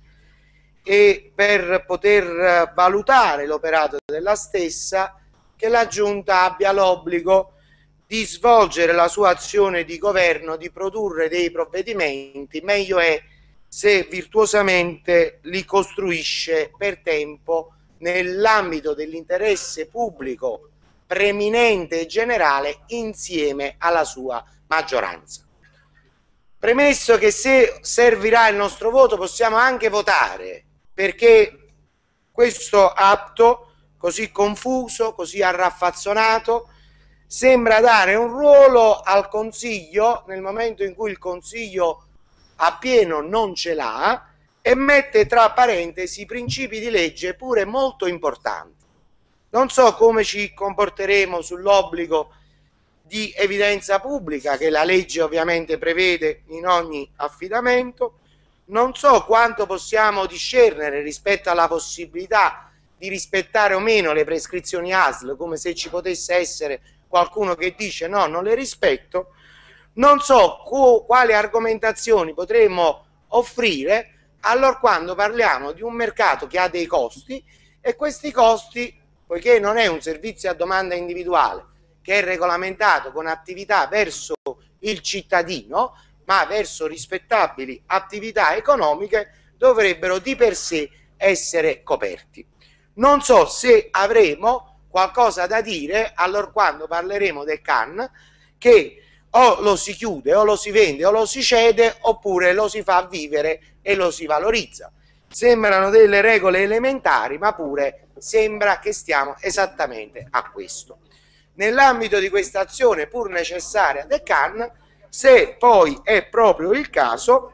e per poter valutare l'operato della stessa, che la Giunta abbia l'obbligo di svolgere la sua azione di governo, di produrre dei provvedimenti. Meglio è se virtuosamente li costruisce per tempo nell'ambito dell'interesse pubblico preminente e generale insieme alla sua maggioranza. Premesso che se servirà il nostro voto possiamo anche votare, perché questo atto così confuso, così arraffazzonato, sembra dare un ruolo al Consiglio nel momento in cui il Consiglio appieno non ce l'ha, e mette tra parentesi principi di legge pure molto importanti. Non so come ci comporteremo sull'obbligo di evidenza pubblica che la legge ovviamente prevede in ogni affidamento, non so quanto possiamo discernere rispetto alla possibilità di rispettare o meno le prescrizioni A S L, come se ci potesse essere qualcuno che dice no, non le rispetto. Non so quali argomentazioni potremmo offrire allorquando parliamo di un mercato che ha dei costi, e questi costi, poiché non è un servizio a domanda individuale che è regolamentato con attività verso il cittadino, ma verso rispettabili attività economiche, dovrebbero di per sé essere coperti. Non so se avremo qualcosa da dire allorquando parleremo del C A N, che o lo si chiude, o lo si vende, o lo si cede, oppure lo si fa vivere e lo si valorizza. Sembrano delle regole elementari, ma pure sembra che stiamo esattamente a questo. Nell'ambito di questa azione pur necessaria del C A N, se poi è proprio il caso,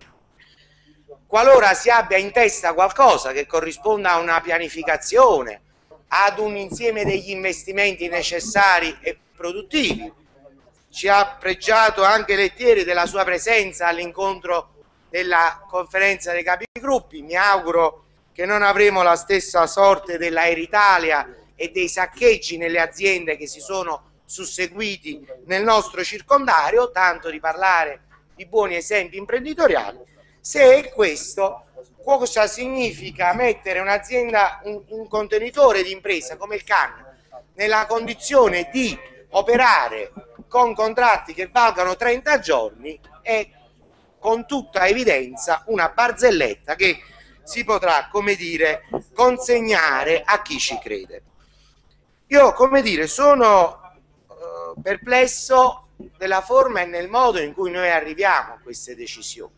qualora si abbia in testa qualcosa che corrisponda a una pianificazione, ad un insieme degli investimenti necessari e produttivi, ci ha pregiato anche Lettieri della sua presenza all'incontro della conferenza dei capigruppi. Mi auguro che non avremo la stessa sorte della Air Italia e dei saccheggi nelle aziende che si sono susseguiti nel nostro circondario, tanto di parlare di buoni esempi imprenditoriali. Se è questo, cosa significa mettere un'azienda, un, un contenitore di impresa come il C A N nella condizione di operare con contratti che valgano trenta giorni è con tutta evidenza una barzelletta che si potrà, come dire, consegnare a chi ci crede. Io, come dire, sono eh, perplesso della forma e nel modo in cui noi arriviamo a queste decisioni.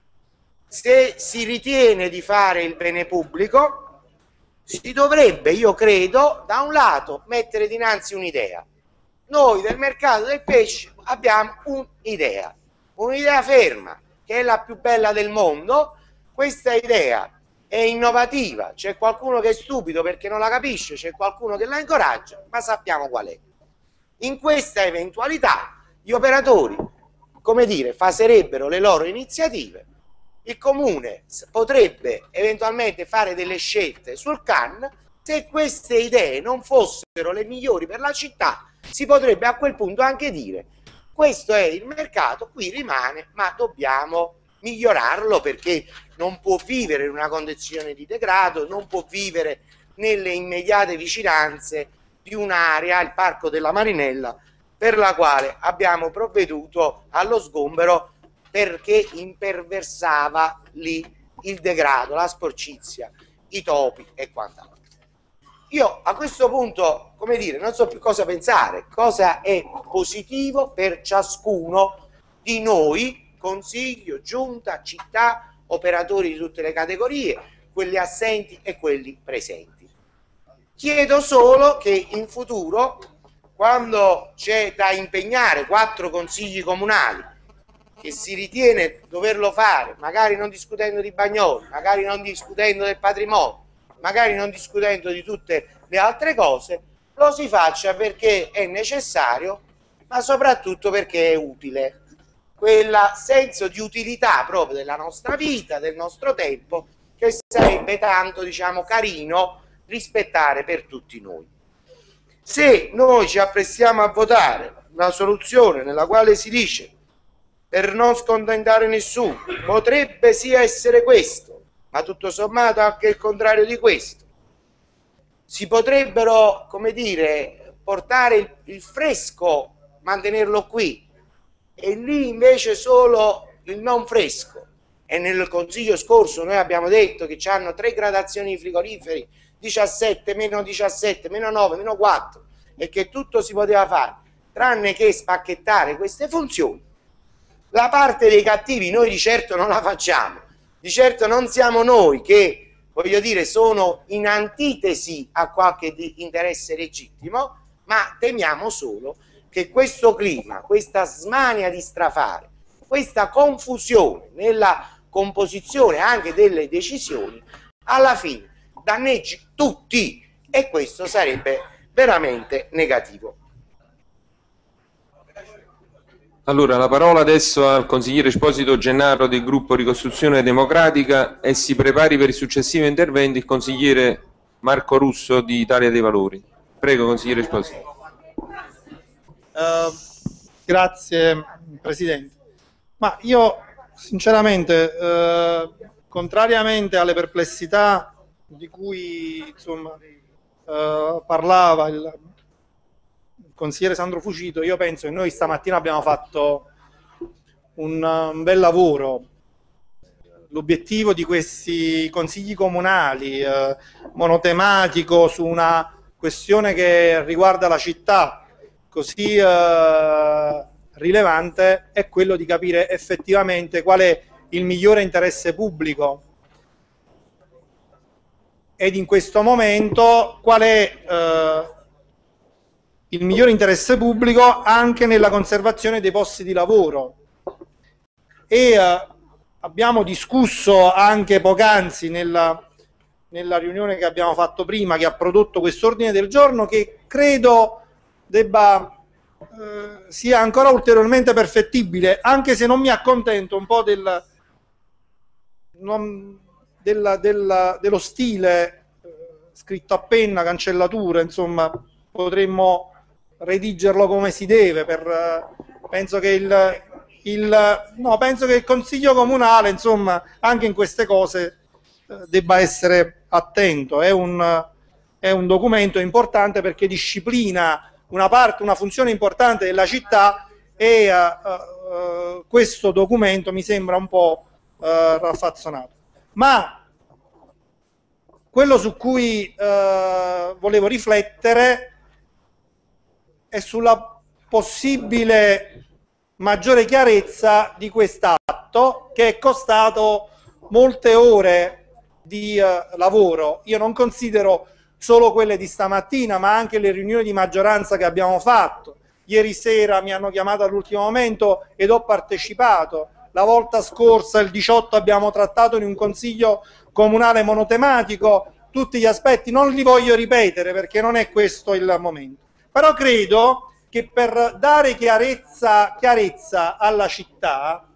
Se si ritiene di fare il bene pubblico, si dovrebbe, io credo, da un lato mettere dinanzi un'idea. Noi del mercato del pesce abbiamo un'idea, un'idea ferma, che è la più bella del mondo. Questa idea è innovativa, c'è qualcuno che è stupido perché non la capisce, c'è qualcuno che la incoraggia, ma sappiamo qual è. In questa eventualità gli operatori, come dire, faserebbero le loro iniziative, il comune potrebbe eventualmente fare delle scelte sul C A N. Se queste idee non fossero le migliori per la città, si potrebbe a quel punto anche dire: questo è il mercato, qui rimane, ma dobbiamo migliorarlo perché non può vivere in una condizione di degrado, non può vivere nelle immediate vicinanze di un'area, il Parco della Marinella, per la quale abbiamo provveduto allo sgombero perché imperversava lì il degrado, la sporcizia, i topi e quant'altro. Io a questo punto, come dire, non so più cosa pensare, cosa è positivo per ciascuno di noi, consiglio, giunta, città, operatori di tutte le categorie, quelli assenti e quelli presenti. Chiedo solo che in futuro, quando c'è da impegnare quattro consigli comunali, che si ritiene doverlo fare, magari non discutendo di Bagnoli, magari non discutendo del patrimonio, magari non discutendo di tutte le altre cose, lo si faccia perché è necessario, ma soprattutto perché è utile. Quel senso di utilità proprio della nostra vita, del nostro tempo, che sarebbe tanto, diciamo, carino rispettare per tutti noi. Se noi ci apprestiamo a votare una soluzione nella quale si dice, per non scontentare nessuno, potrebbe sia essere questo, ma tutto sommato anche il contrario di questo, si potrebbero, come dire, portare il, il fresco, mantenerlo qui, e lì invece solo il non fresco. E nel consiglio scorso noi abbiamo detto che hanno tre gradazioni di frigoriferi, diciassette, meno diciassette, meno nove, meno quattro, e che tutto si poteva fare, tranne che spacchettare queste funzioni. La parte dei cattivi noi di certo non la facciamo, di certo non siamo noi che, voglio dire, sono in antitesi a qualche interesse legittimo, ma temiamo solo che questo clima, questa smania di strafare, questa confusione nella composizione anche delle decisioni, alla fine danneggi tutti, e questo sarebbe veramente negativo. Allora, la parola adesso al consigliere Esposito Gennaro del gruppo Ricostruzione Democratica, e si prepari per il successivo intervento il consigliere Marco Russo di Italia dei Valori. Prego, consigliere Esposito. Uh, grazie Presidente. Ma io sinceramente, uh, contrariamente alle perplessità di cui insomma, uh, parlava il consigliere Sandro Fucito, io penso che noi stamattina abbiamo fatto un, un bel lavoro. L'obiettivo di questi consigli comunali eh, monotematico su una questione che riguarda la città così eh, rilevante è quello di capire effettivamente qual è il migliore interesse pubblico ed in questo momento qual è eh, il migliore interesse pubblico anche nella conservazione dei posti di lavoro. E eh, abbiamo discusso anche poc'anzi nella, nella riunione che abbiamo fatto prima, che ha prodotto questo ordine del giorno, che credo debba eh, sia ancora ulteriormente perfettibile, anche se non mi accontento un po' del, non, della, della, dello stile eh, scritto a penna, cancellature, insomma potremmo redigerlo come si deve. Per, eh, penso che il, il, no, penso che il Consiglio Comunale, insomma, anche in queste cose eh, debba essere attento. È un, è un documento importante perché disciplina una parte, una funzione importante della città e uh, uh, questo documento mi sembra un po' uh, raffazzonato. Ma quello su cui uh, volevo riflettere è sulla possibile maggiore chiarezza di quest'atto, che è costato molte ore di uh, lavoro. Io non considero solo quelle di stamattina, ma anche le riunioni di maggioranza che abbiamo fatto. Ieri sera mi hanno chiamato all'ultimo momento ed ho partecipato. La volta scorsa, il diciotto, abbiamo trattato in un consiglio comunale monotematico tutti gli aspetti. Non li voglio ripetere perché non è questo il momento. Però credo che per dare chiarezza, chiarezza alla città,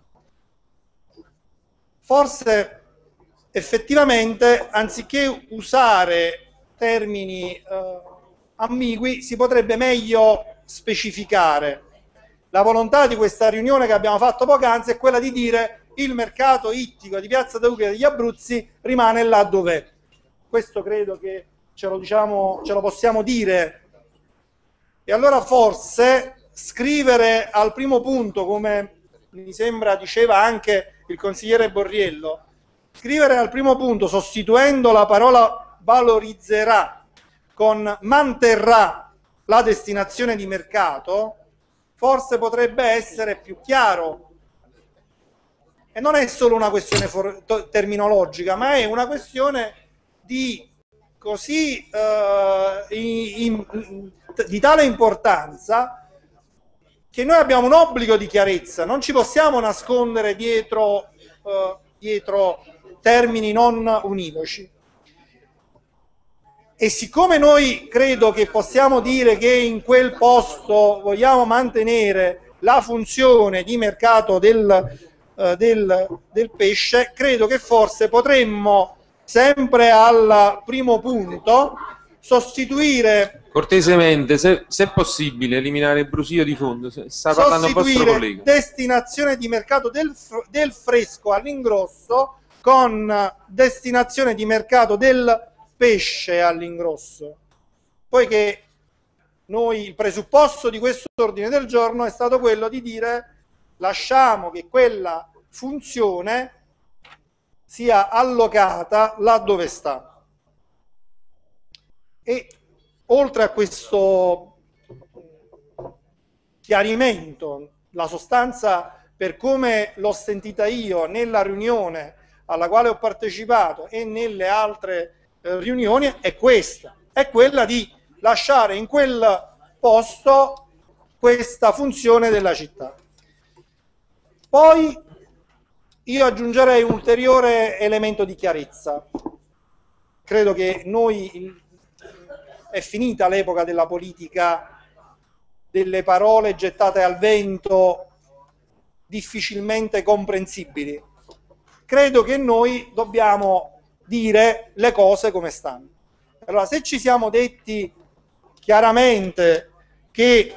forse effettivamente, anziché usare termini eh, ambigui, si potrebbe meglio specificare. La volontà di questa riunione che abbiamo fatto poc'anzi è quella di dire il mercato ittico di Piazza Duca degli Abruzzi rimane là dov'è. Questo credo che ce lo, diciamo, ce lo possiamo dire. E allora forse scrivere al primo punto, come mi sembra diceva anche il consigliere Borriello, scrivere al primo punto sostituendo la parola valorizzerà con manterrà la destinazione di mercato, forse potrebbe essere più chiaro. E non è solo una questione terminologica, ma è una questione di così eh, in, in, di tale importanza che noi abbiamo un obbligo di chiarezza, non ci possiamo nascondere dietro, eh, dietro termini non univoci. E siccome noi credo che possiamo dire che in quel posto vogliamo mantenere la funzione di mercato del, eh, del, del pesce, credo che forse potremmo, sempre al primo punto, sostituire... Cortesemente, se, se è possibile, eliminare il brusio di fondo. Sta parlando il vostro collega. Destinazione di mercato del, del fresco all'ingrosso con destinazione di mercato del pesce all'ingrosso, poiché noi il presupposto di questo ordine del giorno è stato quello di dire lasciamo che quella funzione sia allocata là dove sta. E oltre a questo chiarimento, la sostanza per come l'ho sentita io nella riunione alla quale ho partecipato e nelle altre riunioni è questa, è quella di lasciare in quel posto questa funzione della città. Poi io aggiungerei un ulteriore elemento di chiarezza. Credo che noi è finita l'epoca della politica delle parole gettate al vento difficilmente comprensibili. Credo che noi dobbiamo dire le cose come stanno. Allora, se ci siamo detti chiaramente che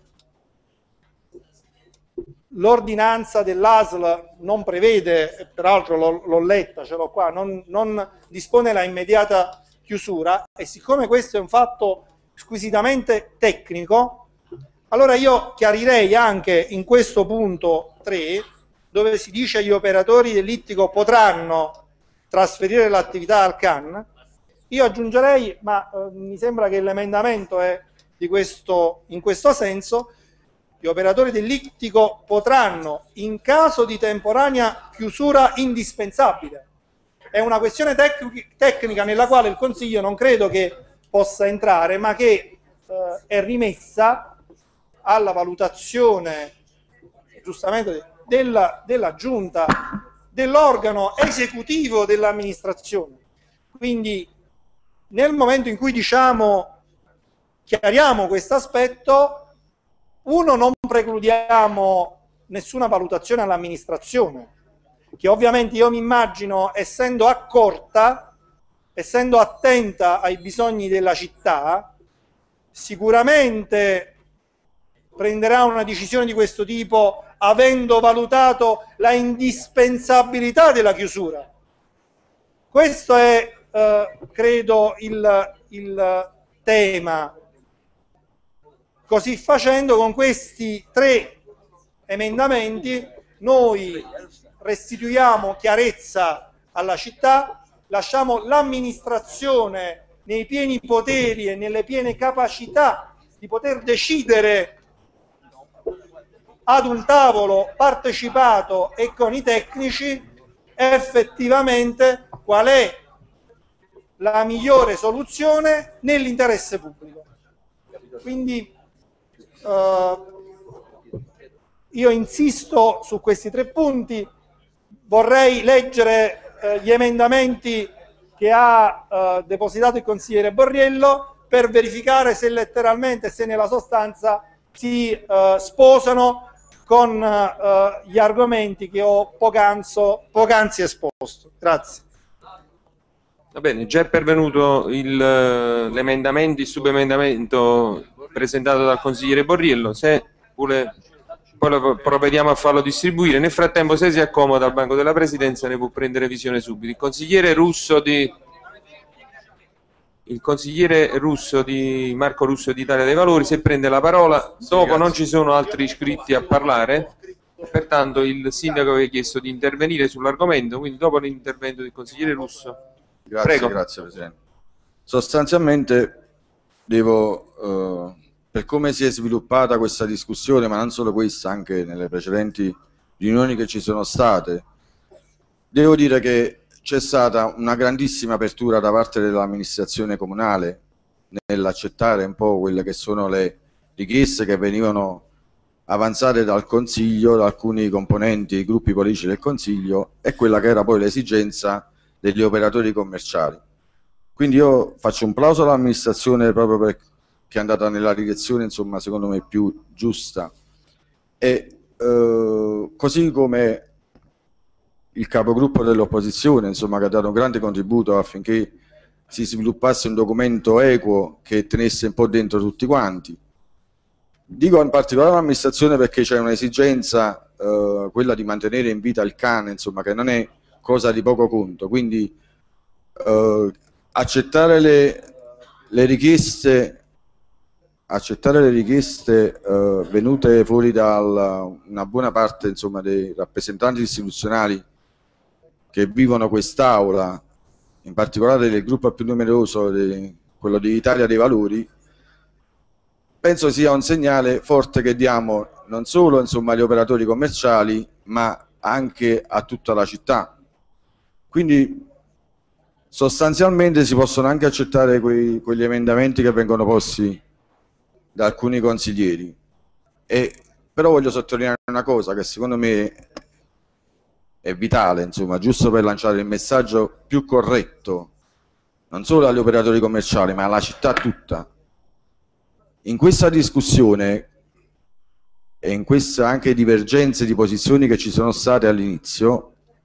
l'ordinanza dell'A S L non prevede, peraltro l'ho letta, ce l'ho qua, non, non dispone la immediata chiusura, e siccome questo è un fatto squisitamente tecnico, allora io chiarirei anche in questo punto tre, dove si dice gli operatori dell'ittico potranno trasferire l'attività al C A N, io aggiungerei, ma eh, mi sembra che l'emendamento è di questo, in questo senso, gli operatori dell'ittico potranno, in caso di temporanea chiusura indispensabile, è una questione tec- tecnica nella quale il Consiglio non credo che possa entrare, ma che eh, è rimessa alla valutazione, giustamente, della, della Giunta, dell'organo esecutivo dell'amministrazione. Quindi nel momento in cui diciamo, chiariamo questo aspetto, uno, non precludiamo nessuna valutazione all'amministrazione, che ovviamente io mi immagino, essendo accorta, essendo attenta ai bisogni della città, sicuramente prenderà una decisione di questo tipo avendo valutato la indispensabilità della chiusura. Questo è, eh, credo, il, il tema. Così facendo, con questi tre emendamenti noi restituiamo chiarezza alla città, lasciamo l'amministrazione nei pieni poteri e nelle piene capacità di poter decidere ad un tavolo partecipato e con i tecnici effettivamente qual è la migliore soluzione nell'interesse pubblico. Quindi Uh, io insisto su questi tre punti, vorrei leggere uh, gli emendamenti che ha uh, depositato il consigliere Borriello per verificare se letteralmente, se nella sostanza si uh, sposano con uh, gli argomenti che ho poc'anzi poc'anzi esposto. Grazie. Va bene, già è pervenuto l'emendamento, il subemendamento presentato dal consigliere Borriello. Se vuole, poi lo provvediamo a farlo distribuire. Nel frattempo, se si accomoda al banco della Presidenza, ne può prendere visione subito. Il consigliere Russo di, il consigliere Russo di Marco Russo di Italia dei Valori, se prende la parola. Dopo non ci sono altri iscritti a parlare, pertanto il sindaco aveva chiesto di intervenire sull'argomento, quindi dopo l'intervento del consigliere Russo. Grazie, Prego. Grazie Presidente. Sostanzialmente devo, eh, per come si è sviluppata questa discussione, ma non solo questa, anche nelle precedenti riunioni che ci sono state, devo dire che c'è stata una grandissima apertura da parte dell'amministrazione comunale nell'accettare un po' quelle che sono le richieste che venivano avanzate dal Consiglio, da alcuni componenti, i gruppi politici del Consiglio, e quella che era poi l'esigenza degli operatori commerciali. Quindi io faccio un plauso all'amministrazione proprio perché è andata nella direzione, insomma, secondo me più giusta, e eh, così come il capogruppo dell'opposizione, insomma, che ha dato un grande contributo affinché si sviluppasse un documento equo che tenesse un po' dentro tutti quanti. Dico in particolare all'amministrazione perché c'è un'esigenza, eh, quella di mantenere in vita il cane, insomma, che non è cosa di poco conto, quindi eh, accettare le, le richieste accettare le richieste eh, venute fuori da una buona parte, insomma, dei rappresentanti istituzionali che vivono quest'aula, in particolare del gruppo più numeroso, di, quello di Italia dei Valori, penso sia un segnale forte che diamo non solo, insomma, agli operatori commerciali, ma anche a tutta la città. Quindi sostanzialmente si possono anche accettare quei, quegli emendamenti che vengono posti da alcuni consiglieri, e, però voglio sottolineare una cosa che secondo me è vitale, insomma, giusto per lanciare il messaggio più corretto, non solo agli operatori commerciali, ma alla città tutta. In questa discussione e in queste anche divergenze di posizioni che ci sono state all'inizio,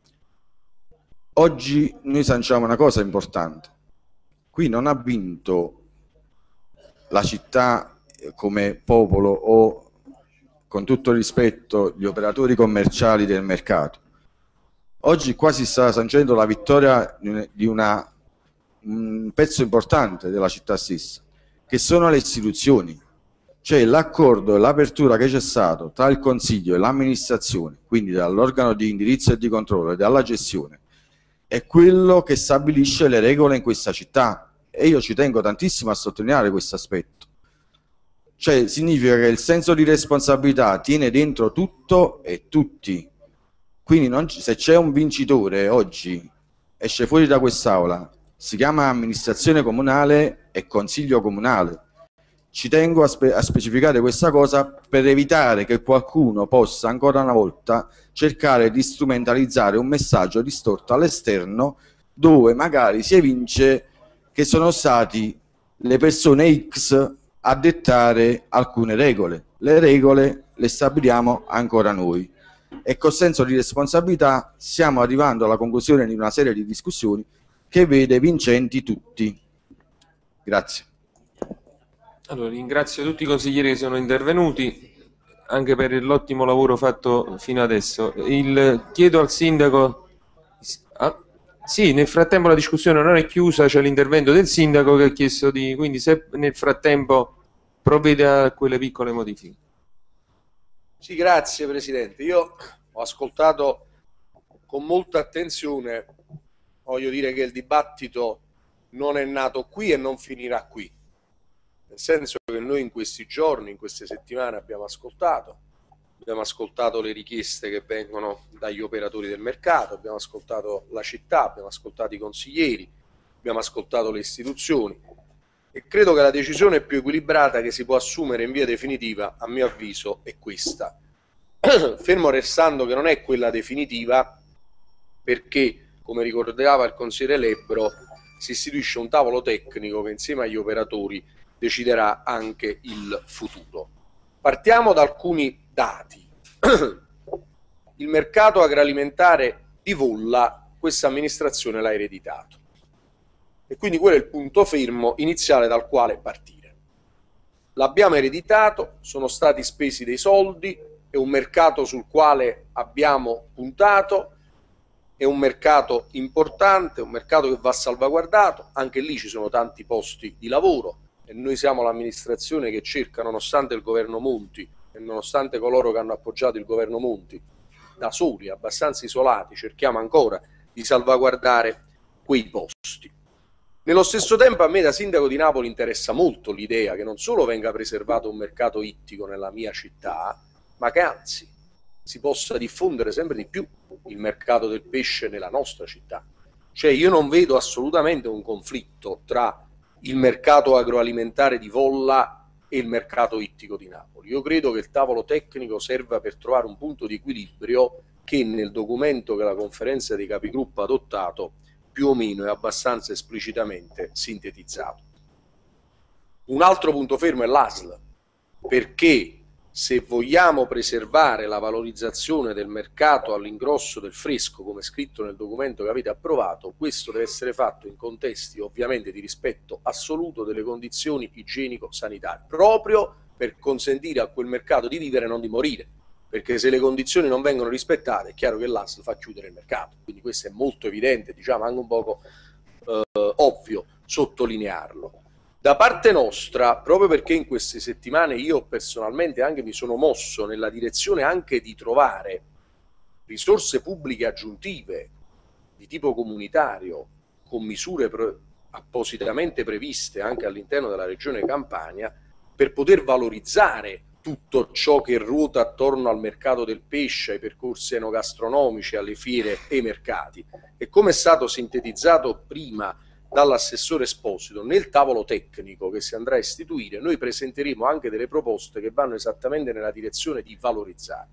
oggi noi sanciamo una cosa importante. Qui non ha vinto la città come popolo o, con tutto il rispetto, gli operatori commerciali del mercato. Oggi qua si sta sancendo la vittoria di una, un pezzo importante della città stessa, che sono le istituzioni. Cioè l'accordo e l'apertura che c'è stato tra il Consiglio e l'amministrazione, quindi dall'organo di indirizzo e di controllo e dalla gestione, è quello che stabilisce le regole in questa città, e io ci tengo tantissimo a sottolineare questo aspetto. Cioè significa che il senso di responsabilità tiene dentro tutto e tutti. Quindi non c- se c'è un vincitore oggi, esce fuori da quest'aula, si chiama amministrazione comunale e consiglio comunale. Ci tengo a, spe- a specificare questa cosa per evitare che qualcuno possa ancora una volta cercare di strumentalizzare un messaggio distorto all'esterno, dove magari si evince che sono stati le persone X a dettare alcune regole. Le regole le stabiliamo ancora noi e col senso di responsabilità stiamo arrivando alla conclusione di una serie di discussioni che vede vincenti tutti. Grazie. Allora, ringrazio tutti i consiglieri che sono intervenuti anche per l'ottimo lavoro fatto fino adesso. Il, chiedo al sindaco. Ah, sì, nel frattempo la discussione non è chiusa, c'è l'intervento del sindaco che ha chiesto di. Quindi, se nel frattempo provvede a quelle piccole modifiche. Sì, grazie Presidente. Io ho ascoltato con molta attenzione, voglio dire che il dibattito non è nato qui e non finirà qui. Nel senso che noi in questi giorni, in queste settimane abbiamo ascoltato, abbiamo ascoltato le richieste che vengono dagli operatori del mercato, abbiamo ascoltato la città, abbiamo ascoltato i consiglieri, abbiamo ascoltato le istituzioni e credo che la decisione più equilibrata che si può assumere in via definitiva, a mio avviso, è questa. Fermo restando che non è quella definitiva perché, come ricordava il consigliere Lebbro, si istituisce un tavolo tecnico che insieme agli operatori deciderà anche il futuro. Partiamo da alcuni dati. Il mercato agroalimentare di Volla questa amministrazione l'ha ereditato e quindi quello è il punto fermo iniziale dal quale partire. L'abbiamo ereditato, sono stati spesi dei soldi, è un mercato sul quale abbiamo puntato, è un mercato importante, un mercato che va salvaguardato, anche lì ci sono tanti posti di lavoro e noi siamo l'amministrazione che cerca, nonostante il governo Monti e nonostante coloro che hanno appoggiato il governo Monti, da soli, abbastanza isolati, cerchiamo ancora di salvaguardare quei posti. Nello stesso tempo a me da sindaco di Napoli interessa molto l'idea che non solo venga preservato un mercato ittico nella mia città, ma che anzi si possa diffondere sempre di più il mercato del pesce nella nostra città. Cioè io non vedo assolutamente un conflitto tra il mercato agroalimentare di Volla e il mercato ittico di Napoli. Io credo che il tavolo tecnico serva per trovare un punto di equilibrio che nel documento che la conferenza dei capigruppo ha adottato più o meno è abbastanza esplicitamente sintetizzato. Un altro punto fermo è l'A S L, perché se vogliamo preservare la valorizzazione del mercato all'ingrosso del fresco, come scritto nel documento che avete approvato, questo deve essere fatto in contesti ovviamente di rispetto assoluto delle condizioni igienico-sanitarie, proprio per consentire a quel mercato di vivere e non di morire, perché se le condizioni non vengono rispettate è chiaro che l'A S L fa chiudere il mercato, quindi questo è molto evidente, diciamo anche un poco eh, ovvio sottolinearlo. Da parte nostra, proprio perché in queste settimane io personalmente anche mi sono mosso nella direzione anche di trovare risorse pubbliche aggiuntive di tipo comunitario con misure pre- appositamente previste anche all'interno della regione Campania per poter valorizzare tutto ciò che ruota attorno al mercato del pesce, ai percorsi enogastronomici, alle fiere e ai mercati. E come è stato sintetizzato prima dall'assessore Esposito, nel tavolo tecnico che si andrà a istituire noi presenteremo anche delle proposte che vanno esattamente nella direzione di valorizzare.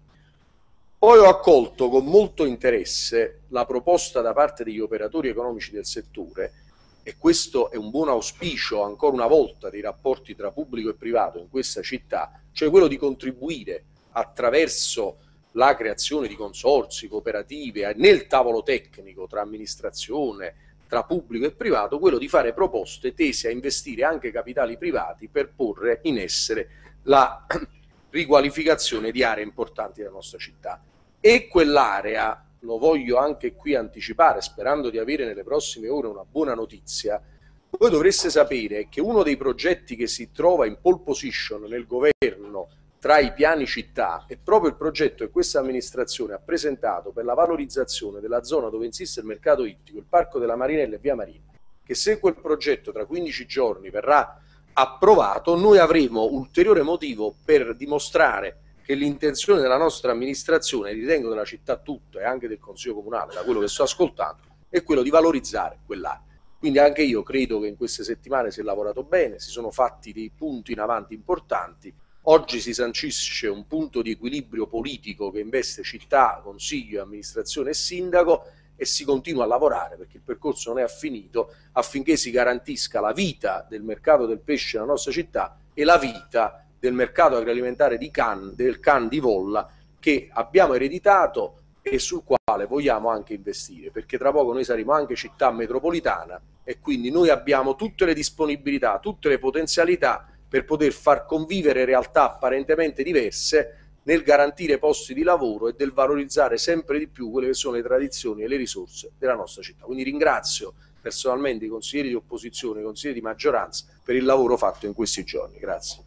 Poi ho accolto con molto interesse la proposta da parte degli operatori economici del settore e questo è un buon auspicio ancora una volta dei rapporti tra pubblico e privato in questa città, cioè quello di contribuire attraverso la creazione di consorzi, cooperative, nel tavolo tecnico tra amministrazione, tra pubblico e privato, quello di fare proposte tese a investire anche capitali privati per porre in essere la riqualificazione di aree importanti della nostra città. E quell'area, lo voglio anche qui anticipare, sperando di avere nelle prossime ore una buona notizia, voi dovreste sapere che uno dei progetti che si trova in pole position nel governo tra i piani città è proprio il progetto che questa amministrazione ha presentato per la valorizzazione della zona dove insiste il mercato ittico, il Parco della Marinella e Via Marina, che se quel progetto tra quindici giorni verrà approvato, noi avremo ulteriore motivo per dimostrare che l'intenzione della nostra amministrazione, ritengo della città tutta e anche del Consiglio Comunale, da quello che sto ascoltando, è quello di valorizzare quell'area. Quindi anche io credo che in queste settimane si è lavorato bene, si sono fatti dei punti in avanti importanti. Oggi si sancisce un punto di equilibrio politico che investe città, consiglio, amministrazione e sindaco, e si continua a lavorare perché il percorso non è finito, affinché si garantisca la vita del mercato del pesce nella nostra città e la vita del mercato agroalimentare di Cannes, del Cannes di Volla, che abbiamo ereditato e sul quale vogliamo anche investire, perché tra poco noi saremo anche città metropolitana e quindi noi abbiamo tutte le disponibilità, tutte le potenzialità per poter far convivere realtà apparentemente diverse nel garantire posti di lavoro e del valorizzare sempre di più quelle che sono le tradizioni e le risorse della nostra città. Quindi ringrazio personalmente i consiglieri di opposizione, i consiglieri di maggioranza per il lavoro fatto in questi giorni. Grazie.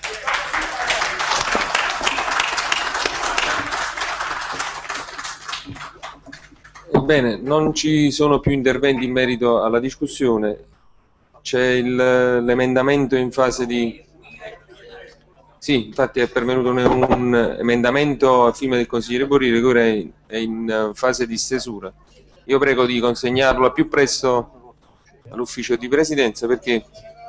Bene, non ci sono più interventi in merito alla discussione. C'è l'emendamento in fase di... Sì, infatti è pervenuto un, un emendamento a firma del consigliere Borriero che ora è, è in fase di stesura. Io prego di consegnarlo al più presto all'ufficio di presidenza perché...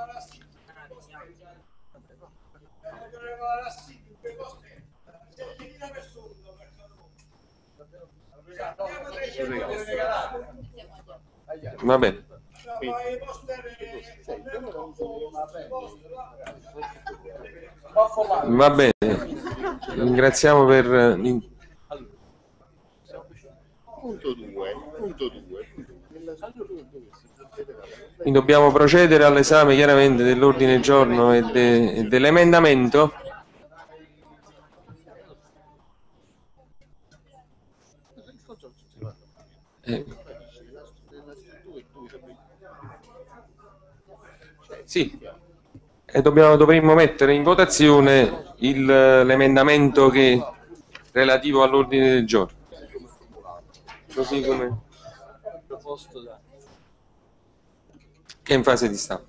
Va bene. Va bene, ringraziamo per... Punto due, punto due. Quindi dobbiamo procedere all'esame chiaramente dell'ordine del giorno e, de, e dell'emendamento. Eh. Sì, e dobbiamo, dovremmo mettere in votazione l'emendamento che relativo all'ordine del giorno. Così come che è in fase di stampa.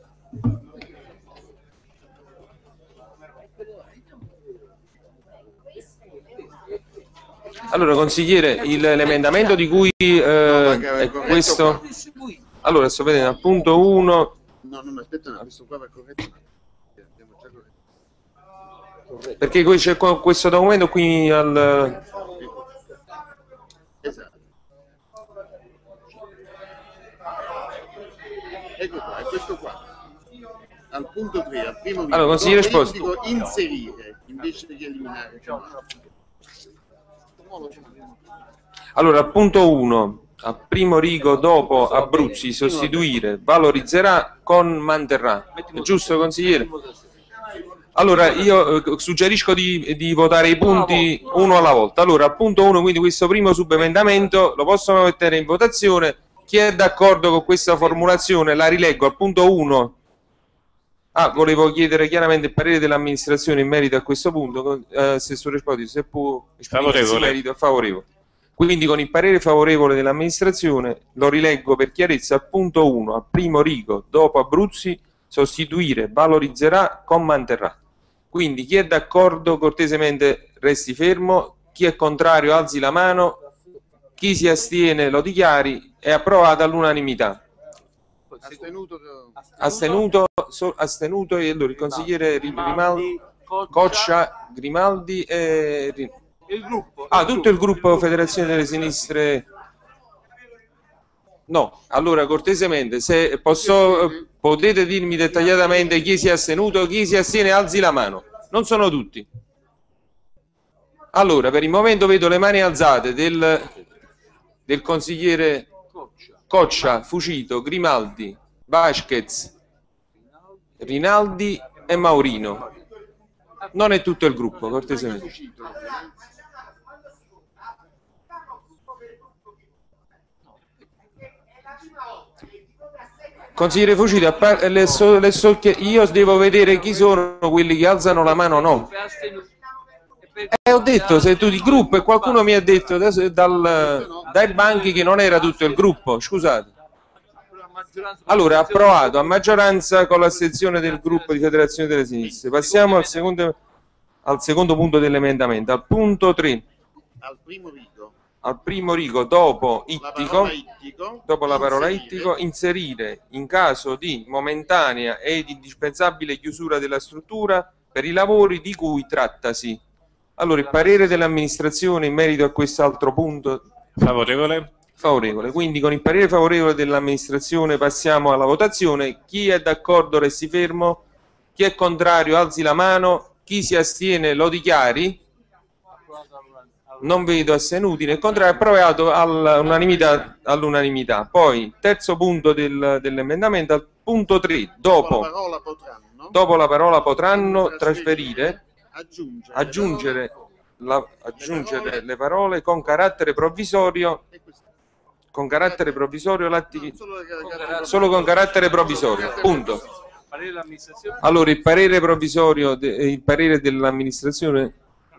Allora, consigliere, l'emendamento di cui eh, è questo. Allora, sto vedendo al punto uno. No, non aspetta, no, questo qua va corretto. Perché c'è questo documento qui al... Esatto. Ecco qua, è questo qua. Al punto tre, al primo video. Allora, consigliere Esposito. Dico inserire invece di eliminare. Allora, al punto uno, a primo rigo dopo Abruzzi, sostituire valorizzerà con manterrà. È giusto, consigliere? Allora, io eh, suggerisco di, di votare i punti uno alla volta. Allora, al punto uno, quindi questo primo subemendamento, lo possono mettere in votazione. Chi è d'accordo con questa formulazione? La rileggo. Al punto uno. Ah, volevo chiedere chiaramente il parere dell'amministrazione in merito a questo punto. Eh, Assessore Esposito, se può esprimersi in merito favorevole. Quindi con il parere favorevole dell'amministrazione lo rileggo per chiarezza al punto uno, al primo rigo, dopo Abruzzi, sostituire valorizzerà con manterrà. Quindi chi è d'accordo cortesemente resti fermo, chi è contrario alzi la mano, chi si astiene lo dichiari, è approvato all'unanimità. Astenuto, astenuto, so, astenuto e allora il consigliere Grimaldi, Coccia, Grimaldi e... Il gruppo. Ah, tutto il gruppo Federazione delle Sinistre. No, allora cortesemente, se posso, potete dirmi dettagliatamente chi si è astenuto, chi si astiene, alzi la mano. Non sono tutti. Allora, per il momento vedo le mani alzate del, del consigliere Coccia, Fucito, Grimaldi, Vasquez, Rinaldi e Maurino. Non è tutto il gruppo, cortesemente. Consigliere Fucito, a par- le so- le so- io devo vedere chi sono quelli che alzano la mano o no. Eh, ho detto, se tu di gruppo e qualcuno mi ha detto adesso, dal, dai banchi che non era tutto il gruppo, scusate. Allora, approvato a maggioranza con l'astensione del gruppo di Federazione delle Sinistre. Passiamo al secondo, al secondo punto dell'emendamento, al punto tre. Al primo rigo. Al primo rigo, dopo La ittico, parola ittico, dopo la parola inserire. ittico, inserire in caso di momentanea ed indispensabile chiusura della struttura per i lavori di cui trattasi. Allora, il parere dell'amministrazione in merito a quest'altro punto? Favorevole. Favorevole. Quindi con il parere favorevole dell'amministrazione passiamo alla votazione. Chi è d'accordo resti fermo, chi è contrario alzi la mano, chi si astiene lo dichiari. Non vedo astenuti né contrario, approvato all'unanimità. all'unanimità. Poi, terzo punto del, dell'emendamento, al punto tre, dopo, Dopo la parola potranno. dopo la parola potranno trasferire, Aggiungere. aggiungere, la, aggiungere le parole con carattere provvisorio, con carattere provvisorio, l'atti, solo con carattere provvisorio, punto. Allora, il parere provvisorio, de, il parere dell'amministrazione.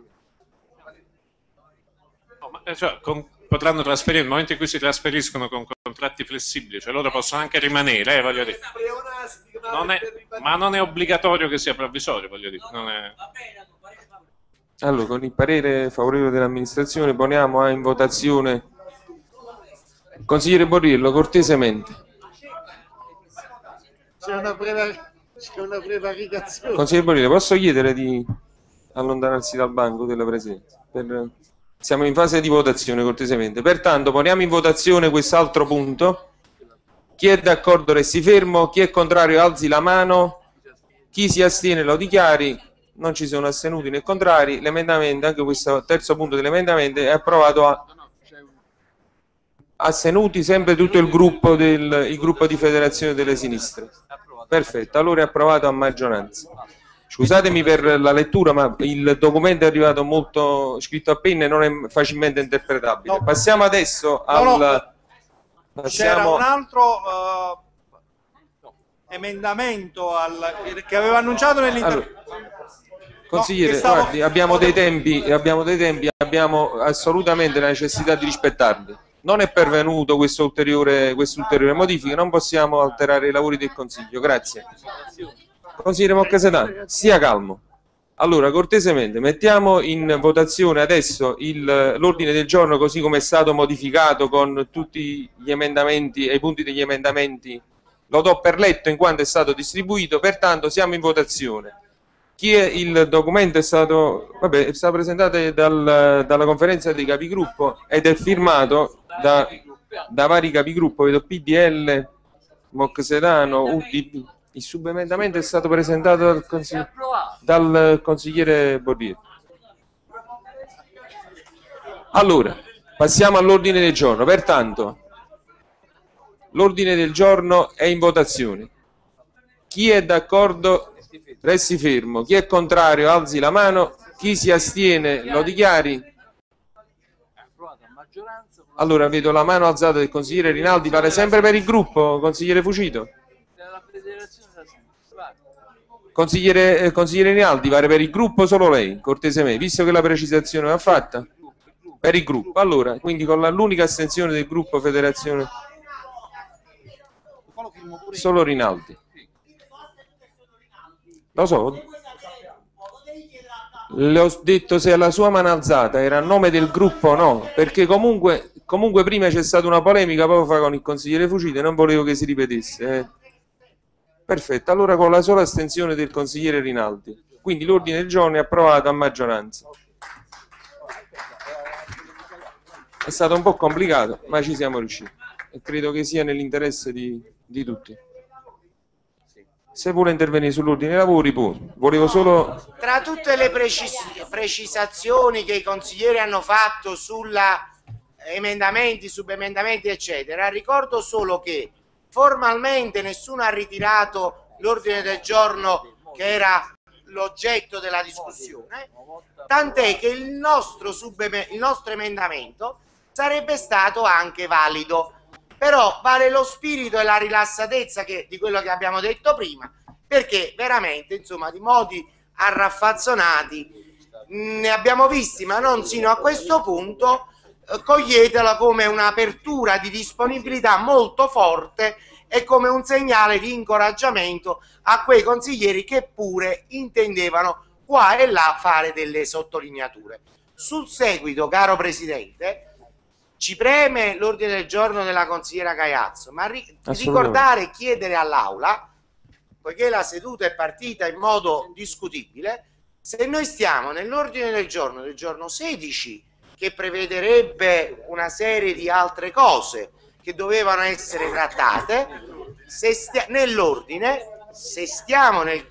Cioè, con, potranno trasferire nel momento in cui si trasferiscono con contratti flessibili, cioè loro possono anche rimanere, eh, voglio dire. Non è, ma non è obbligatorio che sia provvisorio, voglio dire. Non è... Allora, con il parere favorevole dell'amministrazione poniamo in votazione. Consigliere Borriello, cortesemente. C'è una, prevar- c'è una prevaricazione. Consigliere Borriello, posso chiedere di allontanarsi dal banco della Presidenza? Per... Siamo in fase di votazione, cortesemente. Pertanto poniamo in votazione quest'altro punto. Chi è d'accordo resti fermo, chi è contrario alzi la mano, chi si astiene lo dichiari. Non ci sono astenuti né contrari. L'emendamento, anche questo terzo punto dell'emendamento, è approvato a astenuti sempre tutto il gruppo, del, il gruppo di Federazione delle Sinistre. Perfetto, allora è approvato a maggioranza. Scusatemi per la lettura, ma il documento è arrivato molto scritto a penna e non è facilmente interpretabile. No. Passiamo adesso al... No, no. C'era Passiamo... un altro uh, emendamento al, che aveva annunciato nell'intervento. Allora, consigliere, no, stavo... guardi, abbiamo dei tempi, abbiamo dei tempi, abbiamo assolutamente la necessità di rispettarli. Non è pervenuto questa ulteriore, questa ulteriore modifica, non possiamo alterare i lavori del Consiglio. Grazie. Consigliere Moccasetano, stia calmo. Allora, cortesemente, mettiamo in votazione adesso l'ordine del giorno così come è stato modificato con tutti gli emendamenti e i punti degli emendamenti. Lo do per letto in quanto è stato distribuito, pertanto siamo in votazione. Chi è il documento è stato, vabbè, è stato presentato dal, dalla conferenza dei capigruppo ed è firmato da, da vari capigruppo, vedo P D L, Moccasetano, U D P. Il subemendamento è stato presentato dal, consigli dal consigliere Borriello. Allora, passiamo all'ordine del giorno. Pertanto, l'ordine del giorno è in votazione. Chi è d'accordo resti fermo. Chi è contrario alzi la mano. Chi si astiene lo dichiari. Allora, vedo la mano alzata del consigliere Rinaldi. Pare sempre per il gruppo, consigliere Fucito? Consigliere, eh, consigliere Rinaldi, pare per il gruppo solo lei, cortesemente, visto che la precisazione va fatta? Per il gruppo, allora, quindi con l'unica astensione del gruppo Federazione, solo Rinaldi. Lo so, le ho detto se la sua mano alzata era a nome del gruppo o no, perché comunque, comunque prima c'è stata una polemica poco fa con il consigliere Fucito e non volevo che si ripetesse. Eh. Perfetto, allora con la sola astensione del consigliere Rinaldi. Quindi l'ordine del giorno è approvato a maggioranza. È stato un po' complicato, ma ci siamo riusciti. E credo che sia nell'interesse di, di tutti. Se vuole intervenire sull'ordine dei lavori, può. Volevo solo... Tra tutte le precis precisazioni che i consiglieri hanno fatto sulla emendamenti, subemendamenti, eccetera, ricordo solo che formalmente nessuno ha ritirato l'ordine del giorno che era l'oggetto della discussione, tant'è che il nostro, il nostro emendamento sarebbe stato anche valido. Però vale lo spirito e la rilassatezza che, di quello che abbiamo detto prima, perché veramente, insomma, di modi arraffazzonati ne abbiamo visti, ma non sino a questo punto. Eh, coglietela come un'apertura di disponibilità molto forte e come un segnale di incoraggiamento a quei consiglieri che pure intendevano qua e là fare delle sottolineature. Sul seguito, caro Presidente, ci preme l'ordine del giorno della consigliera Caiazzo, ma ri ricordare e chiedere all'Aula, poiché la seduta è partita in modo discutibile, se noi stiamo nell'ordine del giorno del giorno sedici, che prevederebbe una serie di altre cose che dovevano essere trattate, se nell'ordine, se stiamo nel,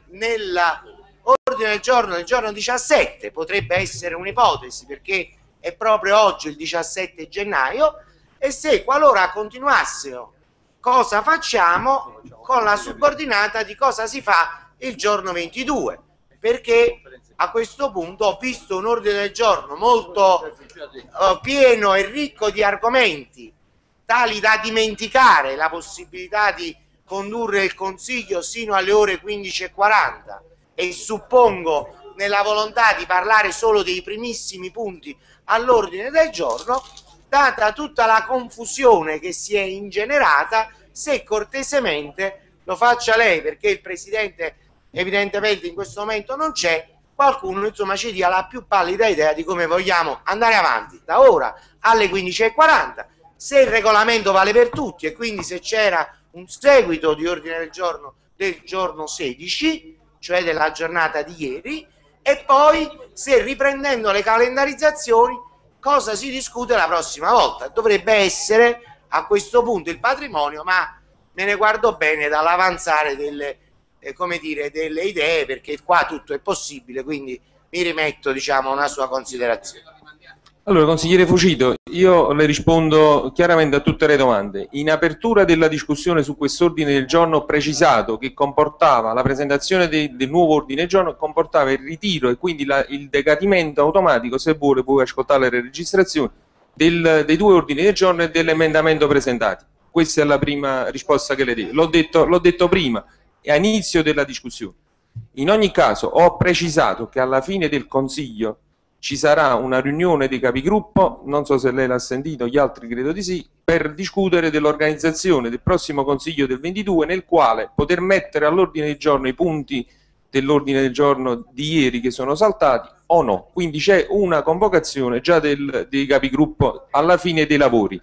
nell'ordine del giorno del giorno diciassette, potrebbe essere un'ipotesi perché è proprio oggi il diciassette gennaio, e se qualora continuassero, cosa facciamo con la subordinata di cosa si fa il giorno ventidue, perché a questo punto ho visto un ordine del giorno molto uh, pieno e ricco di argomenti tali da dimenticare la possibilità di condurre il Consiglio sino alle ore quindici e quaranta, e suppongo nella volontà di parlare solo dei primissimi punti all'ordine del giorno. Data tutta la confusione che si è ingenerata, se cortesemente lo faccia lei, perché il Presidente evidentemente in questo momento non c'è, qualcuno insomma ci dia la più pallida idea di come vogliamo andare avanti da ora alle quindici e quaranta, se il regolamento vale per tutti e quindi se c'era un seguito di ordine del giorno del giorno sedici, cioè della giornata di ieri, e poi se riprendendo le calendarizzazioni cosa si discute la prossima volta. Dovrebbe essere a questo punto il patrimonio, ma me ne guardo bene dall'avanzare delle Eh, come dire, delle idee, perché qua tutto è possibile, quindi mi rimetto, diciamo, a una sua considerazione. Allora, consigliere Fucito, io le rispondo chiaramente a tutte le domande. In apertura della discussione su quest'ordine del giorno ho precisato che comportava la presentazione de, del nuovo ordine del giorno, comportava il ritiro e quindi la, il decadimento automatico, se vuole puoi ascoltare le registrazioni, del, dei due ordini del giorno e dell'emendamento presentati. Questa è la prima risposta che le do. L'ho detto, l'ho detto prima, a inizio della discussione. In ogni caso ho precisato che alla fine del Consiglio ci sarà una riunione dei capigruppo, non so se lei l'ha sentito, gli altri credo di sì, per discutere dell'organizzazione del prossimo Consiglio del ventidue, nel quale poter mettere all'ordine del giorno i punti dell'ordine del giorno di ieri che sono saltati o no. Quindi c'è una convocazione già del, dei capigruppo alla fine dei lavori.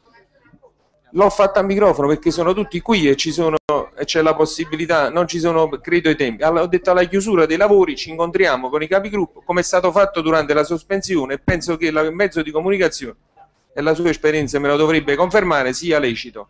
L'ho fatta a microfono perché sono tutti qui e ci sono e c'è la possibilità, non ci sono credo i tempi. Allora, ho detto alla chiusura dei lavori ci incontriamo con i capigruppo come è stato fatto durante la sospensione, e penso che il mezzo di comunicazione e la sua esperienza me lo dovrebbe confermare, sia lecito.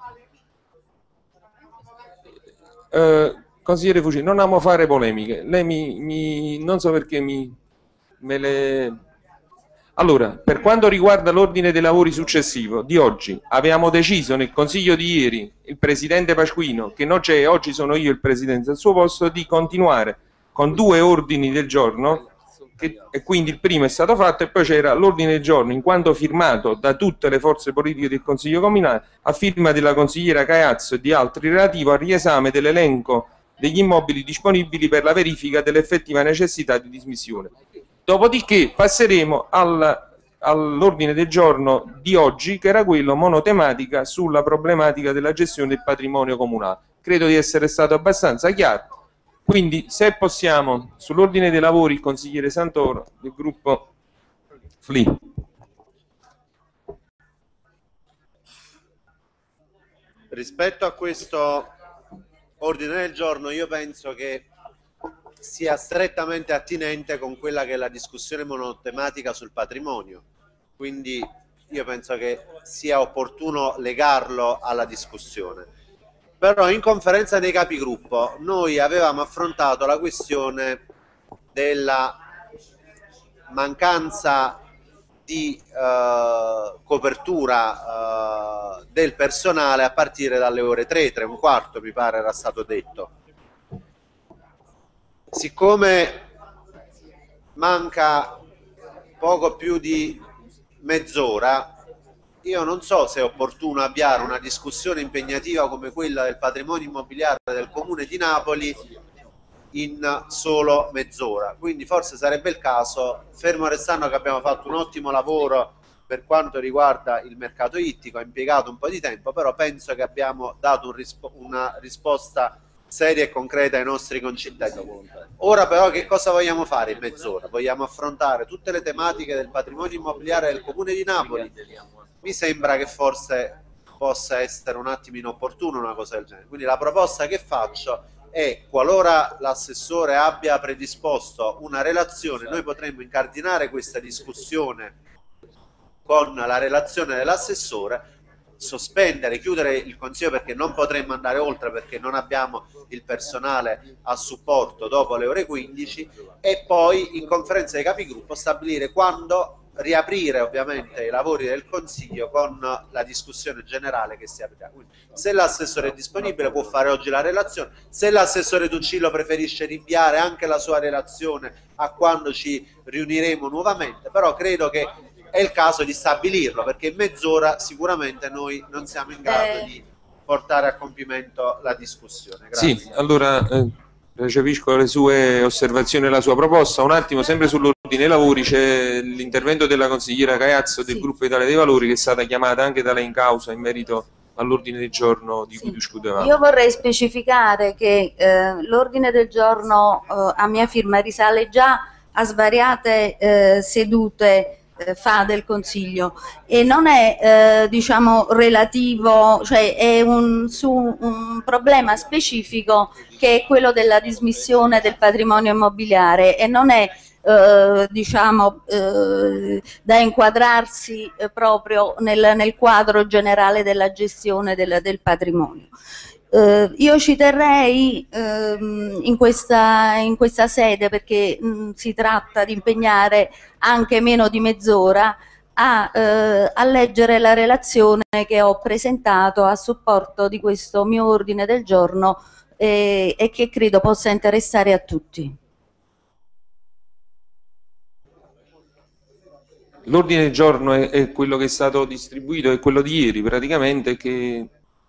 Eh, consigliere Fucito, non amo fare polemiche, lei mi, mi non so perché mi me le... Allora, per quanto riguarda l'ordine dei lavori successivo di oggi, avevamo deciso nel Consiglio di ieri, il Presidente Pasquino, che non c'è, oggi sono io il Presidente al suo posto, di continuare con due ordini del giorno, che, e quindi il primo è stato fatto, e poi c'era l'ordine del giorno, in quanto firmato da tutte le forze politiche del Consiglio Comunale, a firma della consigliera Caiazzo e di altri, relativo al riesame dell'elenco degli immobili disponibili per la verifica dell'effettiva necessità di dismissione. Dopodiché passeremo al, all'ordine del giorno di oggi, che era quello monotematica sulla problematica della gestione del patrimonio comunale. Credo di essere stato abbastanza chiaro. Quindi, se possiamo, sull'ordine dei lavori, il consigliere Santoro del gruppo F L I. Rispetto a questo ordine del giorno, io penso che sia strettamente attinente con quella che è la discussione monotematica sul patrimonio, quindi io penso che sia opportuno legarlo alla discussione. Però in conferenza dei capigruppo noi avevamo affrontato la questione della mancanza di eh, copertura eh, del personale a partire dalle ore tre, tre e un quarto mi pare era stato detto. Siccome manca poco più di mezz'ora, io non so se è opportuno avviare una discussione impegnativa come quella del patrimonio immobiliare del Comune di Napoli in solo mezz'ora. Quindi forse sarebbe il caso, fermo restando che abbiamo fatto un ottimo lavoro per quanto riguarda il mercato ittico, ha impiegato un po' di tempo, però penso che abbiamo dato un rispo una risposta seria e concreta ai nostri concittadini. Ora però che cosa vogliamo fare in mezz'ora? Vogliamo affrontare tutte le tematiche del patrimonio immobiliare del Comune di Napoli? Mi sembra che forse possa essere un attimo inopportuno una cosa del genere. Quindi la proposta che faccio è, qualora l'assessore abbia predisposto una relazione, noi potremmo incardinare questa discussione con la relazione dell'assessore, sospendere, chiudere il consiglio perché non potremmo andare oltre perché non abbiamo il personale a supporto dopo le ore quindici, e poi in conferenza dei capigruppo stabilire quando riaprire ovviamente i lavori del consiglio con la discussione generale che si aprirà. Quindi, se l'assessore è disponibile può fare oggi la relazione, se l'assessore Tuccillo preferisce rinviare anche la sua relazione a quando ci riuniremo nuovamente, però credo che è il caso di stabilirlo, perché in mezz'ora sicuramente noi non siamo in grado Eh. di portare a compimento la discussione. Grazie. Sì, allora eh, recepisco le sue osservazioni e la sua proposta. Un attimo, sempre sull'ordine dei lavori, c'è l'intervento della consigliera Caiazzo del Sì. gruppo Italia dei Valori, che è stata chiamata anche da lei in causa in merito all'ordine del giorno di cui discutevamo. Io vorrei specificare che eh, l'ordine del giorno eh, a mia firma risale già a svariate eh, sedute eh, fa del Consiglio e non è eh, diciamo relativo, cioè è un, su un problema specifico che è quello della dismissione del patrimonio immobiliare e non è Eh, diciamo eh, da inquadrarsi eh, proprio nel, nel quadro generale della gestione del, del patrimonio. Eh, io ci terrei ehm, in, questa, in questa sede, perché mh, si tratta di impegnare anche meno di mezz'ora a, eh, a leggere la relazione che ho presentato a supporto di questo mio ordine del giorno eh, e che credo possa interessare a tutti. L'ordine del giorno è, è quello che è stato distribuito, è quello di ieri praticamente, che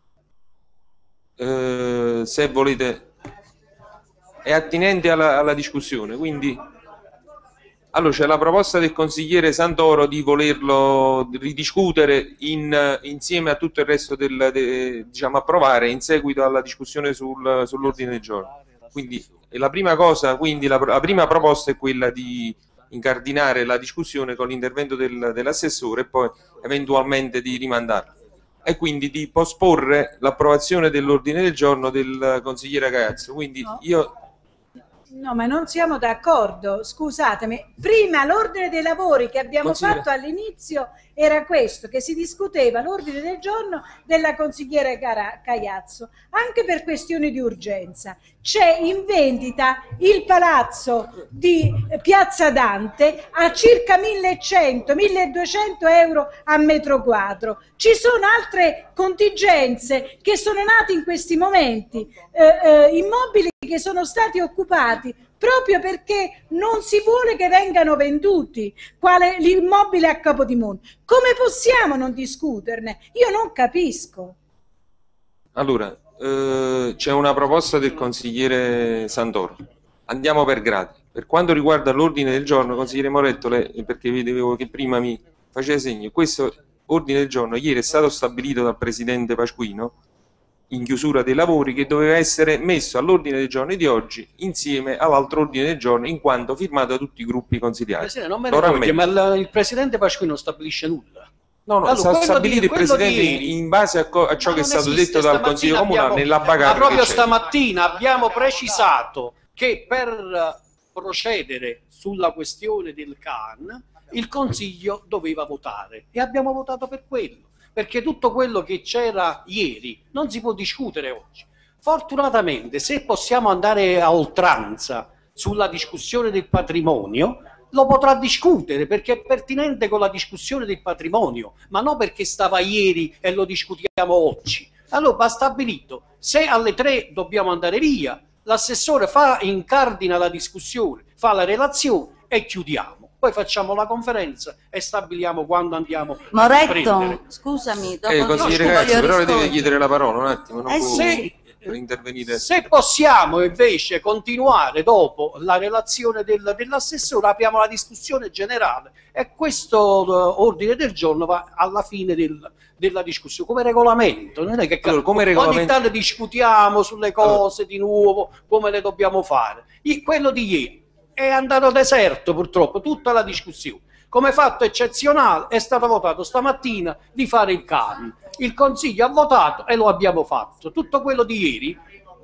eh, se volete è attinente alla, alla discussione. Quindi allora c'è la proposta del consigliere Santoro di volerlo ridiscutere in, insieme a tutto il resto del, de, diciamo approvare in seguito alla discussione sul, sull'ordine del giorno. Quindi la prima cosa, quindi la, la prima proposta è quella di incardinare la discussione con l'intervento del, dell'assessore e poi eventualmente di rimandarla, e quindi di posporre l'approvazione dell'ordine del giorno del consigliere Caiazzo. Quindi No. io No, ma non siamo d'accordo, scusatemi. Prima l'ordine dei lavori che abbiamo Consigliere. fatto all'inizio era questo, che si discuteva l'ordine del giorno della consigliera Cara- Caiazzo, anche per questioni di urgenza. C'è in vendita il palazzo di Piazza Dante a circa millecento milleduecento euro a metro quadro. Ci sono altre contingenze che sono nate in questi momenti, eh, eh, immobili che sono stati occupati proprio perché non si vuole che vengano venduti, quale l'immobile a Capodimonte. Come possiamo non discuterne? Io non capisco. allora eh, c'è una proposta del consigliere Santoro. Andiamo per gradi. Per quanto riguarda l'ordine del giorno, consigliere Moretto, lei, perché vedevo che prima mi faceva segno, questo ordine del giorno ieri è stato stabilito dal presidente Pasquino in chiusura dei lavori, che doveva essere messo all'ordine del giorno di oggi insieme all'altro ordine del giorno, in quanto firmato da tutti i gruppi consigliari. Presidente, non me ne Oralmente. voglio, ma il, il presidente Pasquino non stabilisce nulla. No, no, Allora, sta quello stabilito di- il quello Presidente di in, ieri- in base a, co- a ciò Ma che è non stato esiste, detto dal stamattina Consiglio Comunale abbiamo- nella Ma bagarre proprio che c'è. stamattina abbiamo precisato che per eh, procedere sulla questione del C A N il Consiglio doveva votare e abbiamo votato per quello, perché tutto quello che c'era ieri non si può discutere oggi. Fortunatamente, se possiamo andare a oltranza sulla discussione del patrimonio, lo potrà discutere perché è pertinente con la discussione del patrimonio, ma non perché stava ieri e lo discutiamo oggi. Allora va stabilito, se alle tre dobbiamo andare via, l'assessore fa, incardina la discussione, fa la relazione e chiudiamo. Poi facciamo la conferenza e stabiliamo quando andiamo a prendere. Moretto, scusami, dopo Eh, consigliere voglio Caiazzo, però le deve rispondere. chiedere la parola un attimo. Non Eh può- sì. per intervenire. Se possiamo invece continuare dopo la relazione del, dell'assessore, apriamo la discussione generale e questo uh, ordine del giorno va alla fine del, della discussione come regolamento. Non è che allora, come ogni regolamento... tanto discutiamo sulle cose allora. Di nuovo, come le dobbiamo fare. I, quello di ieri è andato deserto purtroppo, tutta la discussione. Come fatto eccezionale è stato votato stamattina di fare il C A M. Il Consiglio ha votato e lo abbiamo fatto. Tutto quello di ieri,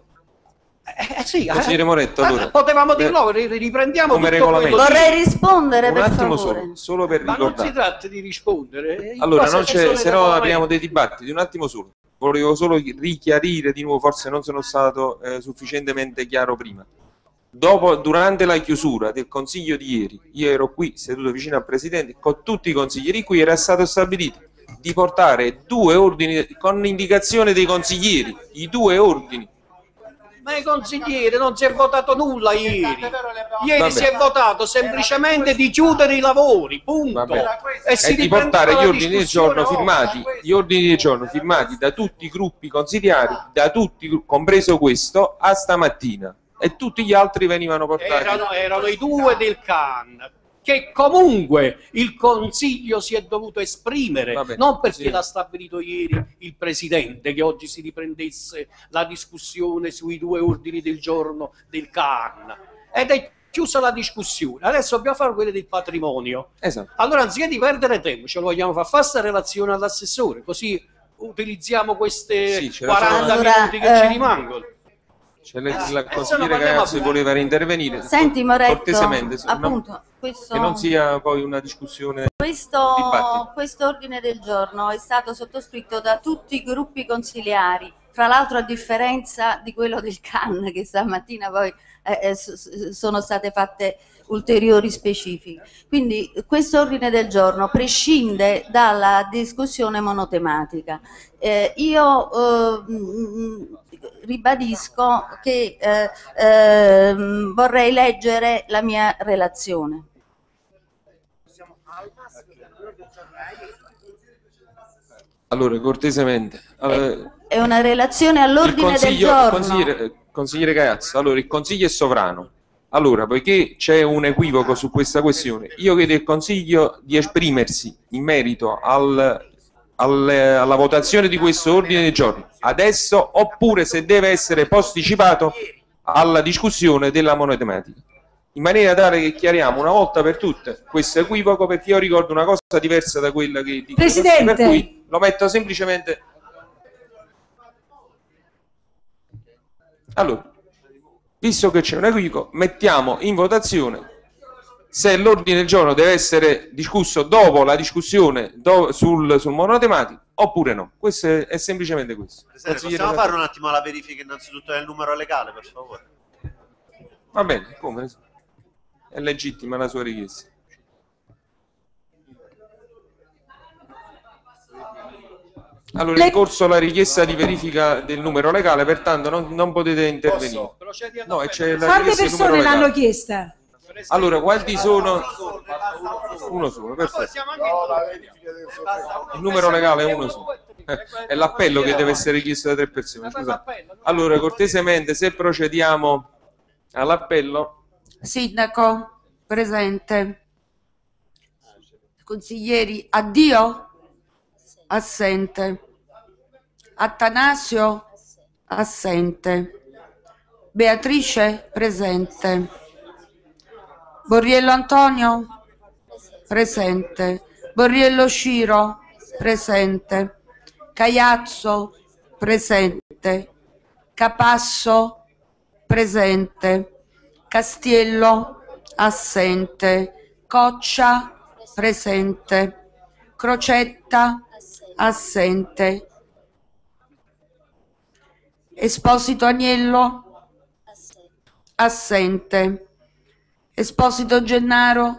eh, eh, sì, Consigliere Moretto, eh, allora, potevamo dirlo, riprendiamo come tutto quello. Vorrei rispondere un per attimo favore. solo, solo per Ma ricordare. non si tratta di rispondere. Allora, non c'è, se no apriamo dei dibattiti. Un attimo solo. Volevo solo richiarire di nuovo, forse non sono stato eh, sufficientemente chiaro prima. Dopo, durante la chiusura del Consiglio di ieri, io ero qui seduto vicino al Presidente, con tutti i consiglieri qui era stato stabilito di portare due ordini con indicazione dei consiglieri, i due ordini. Ma i consiglieri non si è votato nulla ieri. Ieri Vabbè. si è votato semplicemente di chiudere i lavori, punto. E, si e di portare gli ordini del giorno oggi. firmati, gli ordini del giorno firmati da tutti i gruppi consigliari, da tutti, compreso questo, a stamattina. E tutti gli altri venivano portati. Erano, erano i due del C A N, che comunque il Consiglio si è dovuto esprimere, Vabbè, non perché sì. l'ha stabilito ieri il Presidente, che oggi si riprendesse la discussione sui due ordini del giorno del C A N. Ed è chiusa la discussione. Adesso dobbiamo fare quelle del patrimonio. Esatto. Allora, anziché di perdere tempo, ce lo vogliamo fare, fare sta relazione all'assessore, così utilizziamo queste Sì, ce la quaranta sono- minuti che Allora, ci eh, rimangono. C'è la, la se no consigliere parliamo Caiazzo pure. voleva reintervenire. Senti Moretto, Cortesemente, se- appunto, no, questo... che non sia poi una discussione. Questo, dibattito. questo ordine del giorno è stato sottoscritto da tutti i gruppi consiliari, fra l'altro a differenza di quello del C A N, che stamattina poi eh, eh, sono state fatte ulteriori specifiche. Quindi questo ordine del giorno prescinde dalla discussione monotematica. Eh, io eh, mh, ribadisco che eh, eh, vorrei leggere la mia relazione. Allora, cortesemente. Allora, È una relazione il all'ordine del consiglio, giorno. consigliere, consigliere Caiazzo, allora il Consiglio è sovrano. Allora, poiché c'è un equivoco su questa questione, io chiedo al Consiglio di esprimersi in merito al, al, alla votazione di questo ordine del giorno adesso, oppure se deve essere posticipato alla discussione della monotematica, in maniera tale che chiariamo una volta per tutte questo equivoco, perché io ricordo una cosa diversa da quella che dico. Presidente. Per cui lo metto semplicemente. Allora, visto che c'è un equivoco, mettiamo in votazione se l'ordine del giorno deve essere discusso dopo la discussione do, sul, sul monotematico oppure no. Questo è, è semplicemente questo. Presidente, Consigliere possiamo Caiazzo. fare un attimo la verifica innanzitutto del numero legale, per favore? Va bene, come? È legittima la sua richiesta. Allora, in corso la richiesta di verifica del numero legale, pertanto non, non potete intervenire. No, e c'è la Quante richiesta del persone numero l'hanno legale. chiesta? Allora, quanti sono? Uno solo, perfetto. Il numero legale è uno solo. Eh, È l'appello che deve essere chiesto da tre persone. Scusate. Allora, cortesemente, se procediamo all'appello. Sindaco, presente. Consiglieri, Addio? Assente. Attanasio? Assente. Beatrice? Presente. Borriello Antonio? Presente. Borriello Ciro? Presente. Caiazzo? Presente. Capasso? Presente. Castiello? Assente. Coccia? Presente. Crocetta? Assente. Esposito Agnello? Assente. Esposito Gennaro?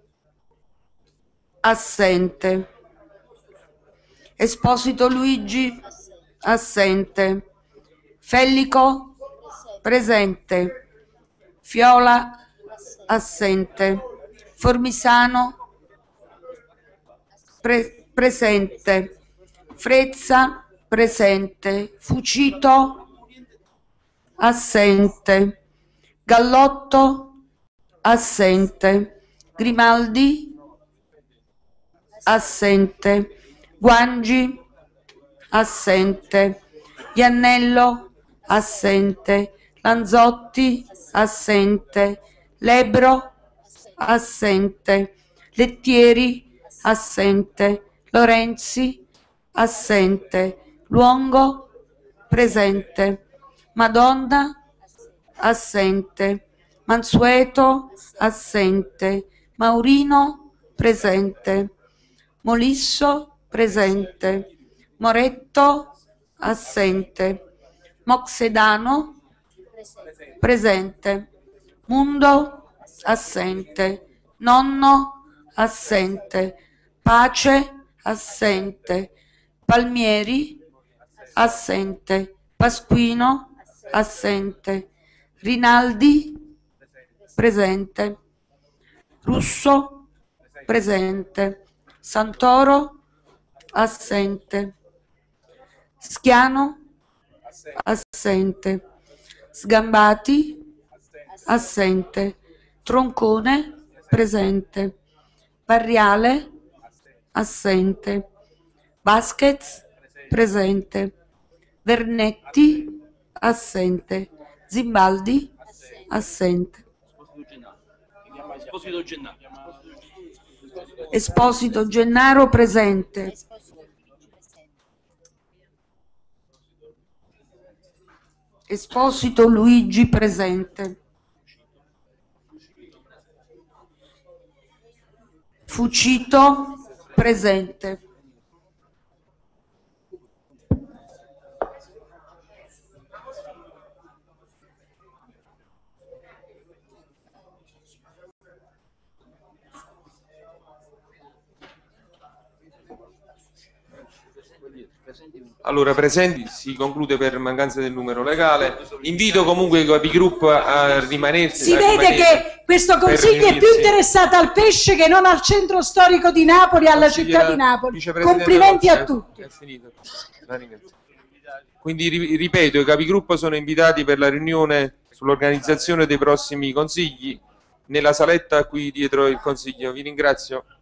Assente. Esposito Luigi? Assente. Fellico? Presente. Fiola? Assente. Formisano? Pre- presente. Frezza? Presente. Fucito? assente. Gallotto, assente. Grimaldi, assente. Guangi, assente. Iannello, assente. Lanzotti, assente. Lebro, assente. Lettieri, assente. Lorenzi, assente. Luongo, presente. Madonna, assente. Mansueto, assente. Maurino, presente. Molisso, presente. Moretto, assente. Moxedano, presente. Mundo, assente. Nonno, assente. Pace, assente. Palmieri, assente. Pasquino, assente. Rinaldi, presente. Russo, presente. Santoro, assente. Schiano, assente. Sgambati, assente. Troncone, presente. Barriale, assente. Vasquez, presente. Vernetti, assente. Zimbaldi, assente. Esposito Gennaro. Esposito Gennaro, presente. Esposito Luigi, presente. Fucito, presente. Allora, presenti, si conclude per mancanza del numero legale. Invito comunque i capigruppo a rimanersi. Si a vede rimanere che questo Consiglio è più riunirsi. interessato al pesce che non al centro storico di Napoli e alla Consigliera città di Napoli. Vicepresidente Complimenti Rossi, a tutti. è finito. La ringrazio. Quindi ri- ripeto, i capigruppo sono invitati per la riunione sull'organizzazione dei prossimi consigli nella saletta qui dietro il Consiglio. Vi ringrazio.